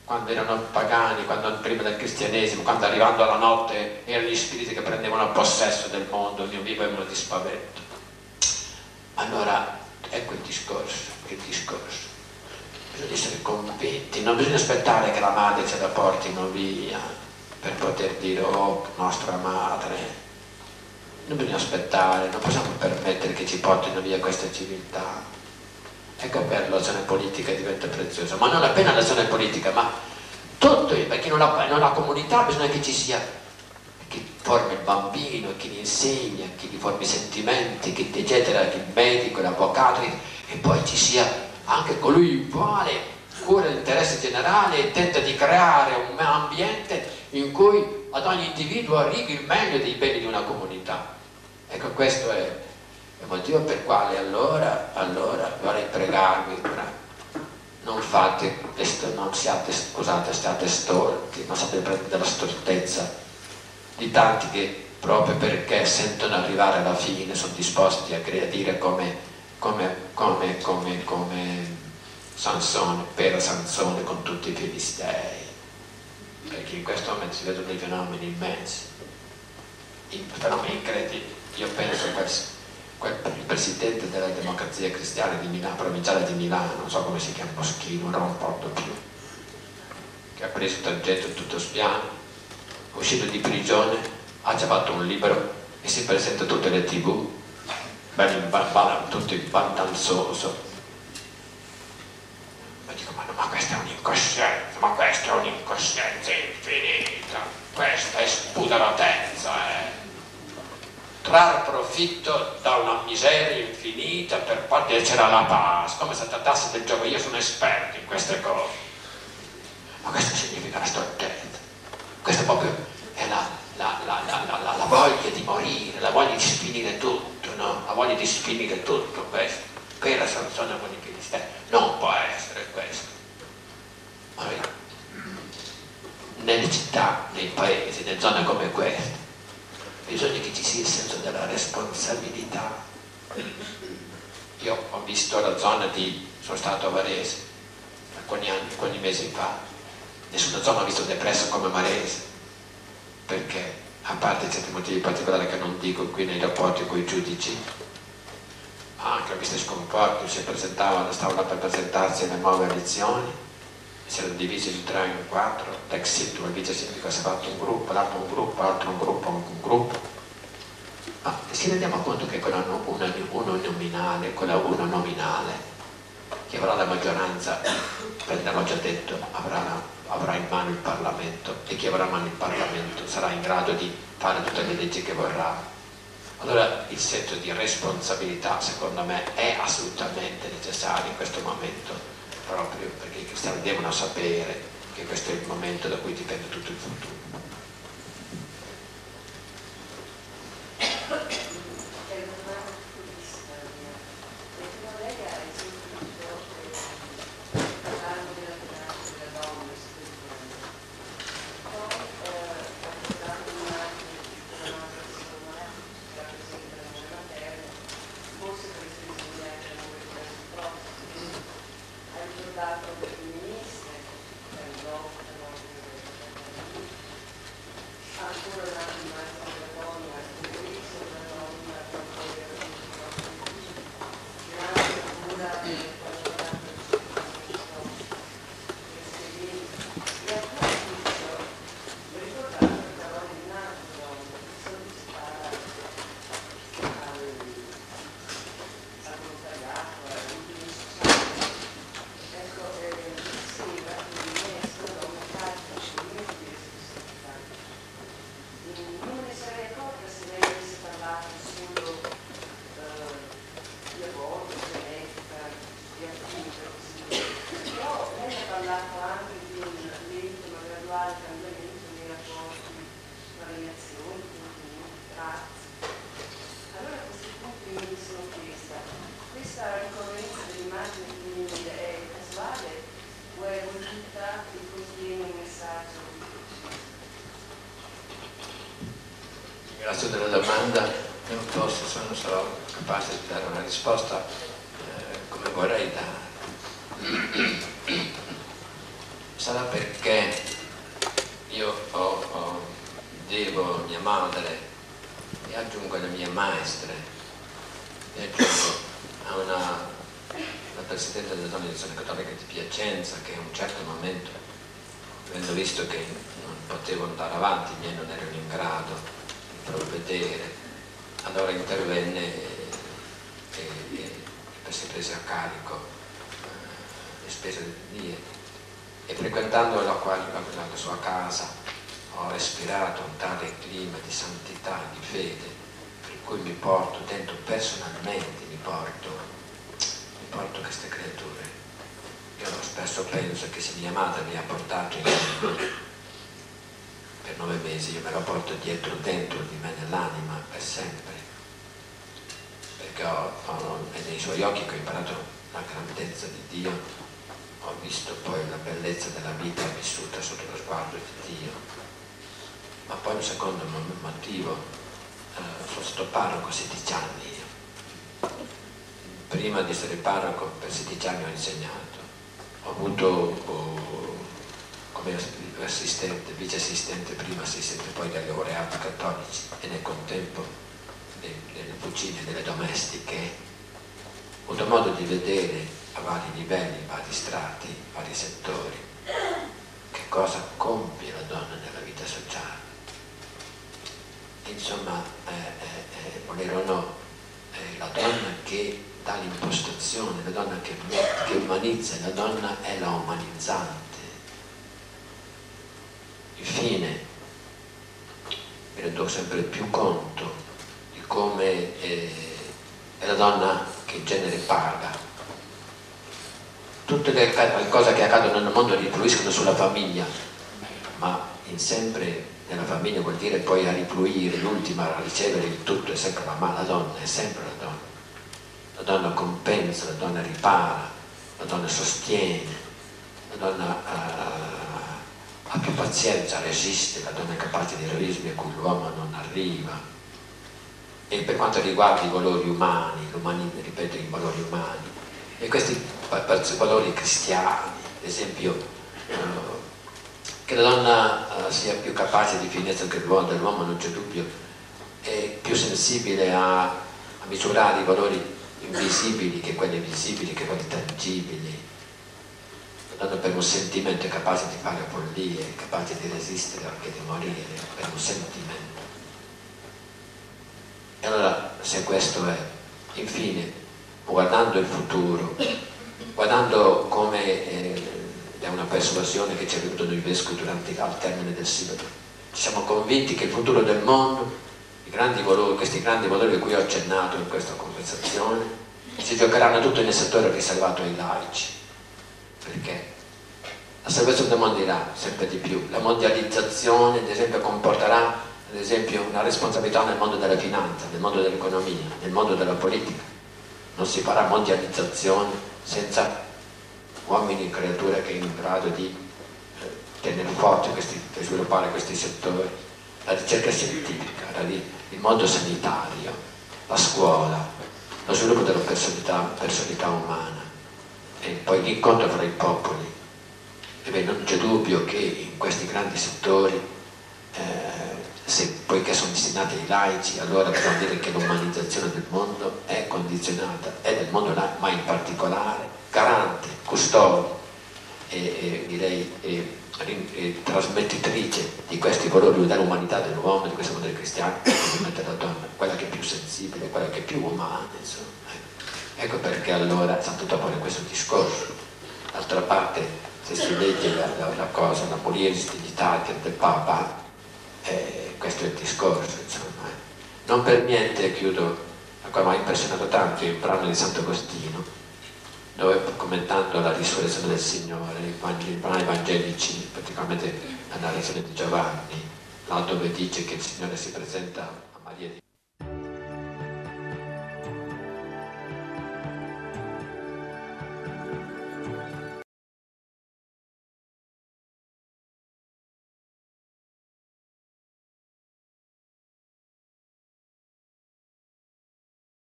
S1: quando erano pagani, quando, prima del cristianesimo, quando arrivando alla notte erano gli spiriti che prendevano possesso del mondo, ne vivevano di spavento. Allora, ecco il discorso, il discorso. Bisogna essere convinti, non bisogna aspettare che la madre ce la portino via per poter dire, oh, nostra madre. Non bisogna aspettare, non possiamo permettere che ci portino via questa civiltà. Ecco per l'azione politica diventa preziosa, ma non appena l'azione politica, ma tutto, perché nella, nella comunità bisogna che ci sia chi forma il bambino, chi gli insegna, chi gli forma i sentimenti, chi eccetera, il medico, l'avvocato, e poi ci sia anche colui il quale cura l'interesse generale e tenta di creare un ambiente in cui ad ogni individuo arrivi il meglio dei beni di una comunità. Ecco, questo è il motivo per quale allora, allora vorrei pregarvi, non fate, non siate, scusate, state stolti, non state prendendo della stoltezza di tanti che proprio perché sentono arrivare alla fine sono disposti a dire come, come, come, come, come Sansone, per Sansone con tutti i filistei, perché in questo momento si vedono dei fenomeni immensi, fenomeni incredibili. Io penso che quel, il presidente della Democrazia Cristiana di Milano, provinciale di Milano, non so come si chiama, Moschino, non lo ricordo più, che ha preso tangente tutto spiano, uscito di prigione, ha già fatto un libro e si presenta a tutte le tv, tutti bandanzoso. Ma dico, ma, no, ma questa è un'incoscienza, ma questa è un'incoscienza infinita, questa è spudoratezza, eh. Trarre profitto da una miseria infinita per poi piacere alla pace, come se trattasse del gioco. Io sono esperto in queste cose, ma questo significa la stoltezza, questo proprio è la, la, la, la, la, la voglia di morire, la voglia di sfinire tutto, no? La voglia di sfinire tutto, questo per la Sansone con i filistei non può essere questo. Ma nelle città, nei paesi, nelle zone come queste bisogna che ci sia il senso della responsabilità. Io ho visto la zona di, sono stato a Varese alcuni anni, alcuni mesi fa, nessuna zona ho visto depressa come Varese, perché a parte certi motivi particolari che non dico qui nei rapporti con i giudici, anche ho visto i scomporti, si presentavano, stavano per presentarsi alle nuove elezioni, si erano divisi in tre o in quattro, l'ex sindaco, il vice sindaco si è fatto un gruppo, l'altro un gruppo, l'altro un gruppo, un gruppo. Ma si rendiamo conto che quella una, uno nominale, quella uno nominale, che avrà la maggioranza, l'ho già detto, avrà, avrà in mano il Parlamento, e chi avrà in mano il Parlamento sarà in grado di fare tutte le leggi che vorrà. Allora il senso di responsabilità, secondo me, è assolutamente necessario in questo momento, proprio perché i cristiani devono sapere che questo è il momento da cui dipende tutto il futuro. Grazie della domanda, io forse non sarò capace di dare una risposta eh, come vorrei dare. sarà perché io ho, ho, devo a mia madre e aggiungo alle mie maestre e aggiungo a una, la Presidente dell'Organizzazione Cattolica di Piacenza, che a un certo momento, avendo visto che non potevo andare avanti, i miei non erano in grado di provvedere, allora intervenne e, e, e si prese a carico eh, le spese del mie. E frequentando la, la, la sua casa ho respirato un tale clima di santità e di fede per cui mi porto dentro personalmente, mi porto, mi porto queste creature. Io spesso penso che se mia madre mi ha portato in mondo per nove mesi, io me la porto dietro, dentro di me, nell'anima, per sempre. Perché ho, ho, è nei suoi occhi che ho imparato la grandezza di Dio. Ho visto poi la bellezza della vita vissuta sotto lo sguardo di Dio. Ma poi un secondo motivo, eh, sono stato parroco sedici anni io. Prima di essere parroco per sedici anni ho insegnato. Ho avuto oh, come assistente, vice assistente, prima assistente poi dei laureati cattolici e nel contempo delle cucine, delle domestiche. Ho avuto modo di vedere a vari livelli, vari strati, vari settori, che cosa compie la donna nella vita sociale. Insomma, eh, eh, eh, volere o no, eh, la donna che dà l'impostazione, la donna che, che umanizza, la donna è la umanizzante. Infine, mi rendo sempre più conto di come eh, è la donna che in genere paga. Tutte le cose che accadono nel mondo rifluiscono sulla famiglia, ma in sempre nella famiglia vuol dire poi a rifluire, l'ultima a ricevere il tutto è sempre la, ma la donna, è sempre la donna. La donna compensa, la donna ripara, la donna sostiene, la donna uh, ha più pazienza, resiste, la donna è capace di eroismi a cui l'uomo non arriva. E per quanto riguarda i valori umani, l'umanismo, ripeto, i valori umani, e questi valori cristiani, ad esempio uh, che la donna uh, sia più capace di finezza che l'uomo, dell'uomo non c'è dubbio, è più sensibile a, a misurare i valori invisibili che quelli visibili, che quelli tangibili. La donna per un sentimento è capace di fare follie, è capace di resistere anche di morire per un sentimento. E allora, se questo è, infine, guardando il futuro, guardando come eh, è una persuasione che ci è venuta noi vescovi durante al termine del sinodo, ci siamo convinti che il futuro del mondo, i grandi valori, questi grandi valori a cui ho accennato in questa conversazione, si giocheranno tutto nel settore riservato ai laici, perché la salvezza del mondo irà sempre di più, la mondializzazione ad esempio comporterà ad esempio una responsabilità nel mondo della finanza, nel mondo dell'economia, nel mondo della politica. Non si farà mondializzazione senza uomini e creature che è in grado di eh, tenere forte questi, di sviluppare questi settori, la ricerca scientifica, la, il mondo sanitario, la scuola, lo sviluppo della personalità, personalità umana e poi l'incontro fra i popoli. E beh, non c'è dubbio che in questi grandi settori, eh, se poiché sono destinati ai laici, allora bisogna dire che l'umanizzazione del mondo è condizionata, è del mondo laico, ma in particolare garante, custode e, e direi e, e trasmettitrice di questi valori dell'umanità dell'uomo, di questi valori cristiani, ovviamente la donna, quella che è più sensibile, quella che è più umana, insomma. Ecco perché allora Santo Topone questo discorso. D'altra parte, se si legge la, la, la cosa, la Mulieris Dignitatis del Papa, eh, questo è il discorso, insomma. Non per niente, chiudo, mi ha impressionato tanto il brano di Sant'Agostino, dove commentando la risurrezione del Signore, i brani evangelici, praticamente la narrazione di Giovanni, là dove dice che il Signore si presenta a Maria di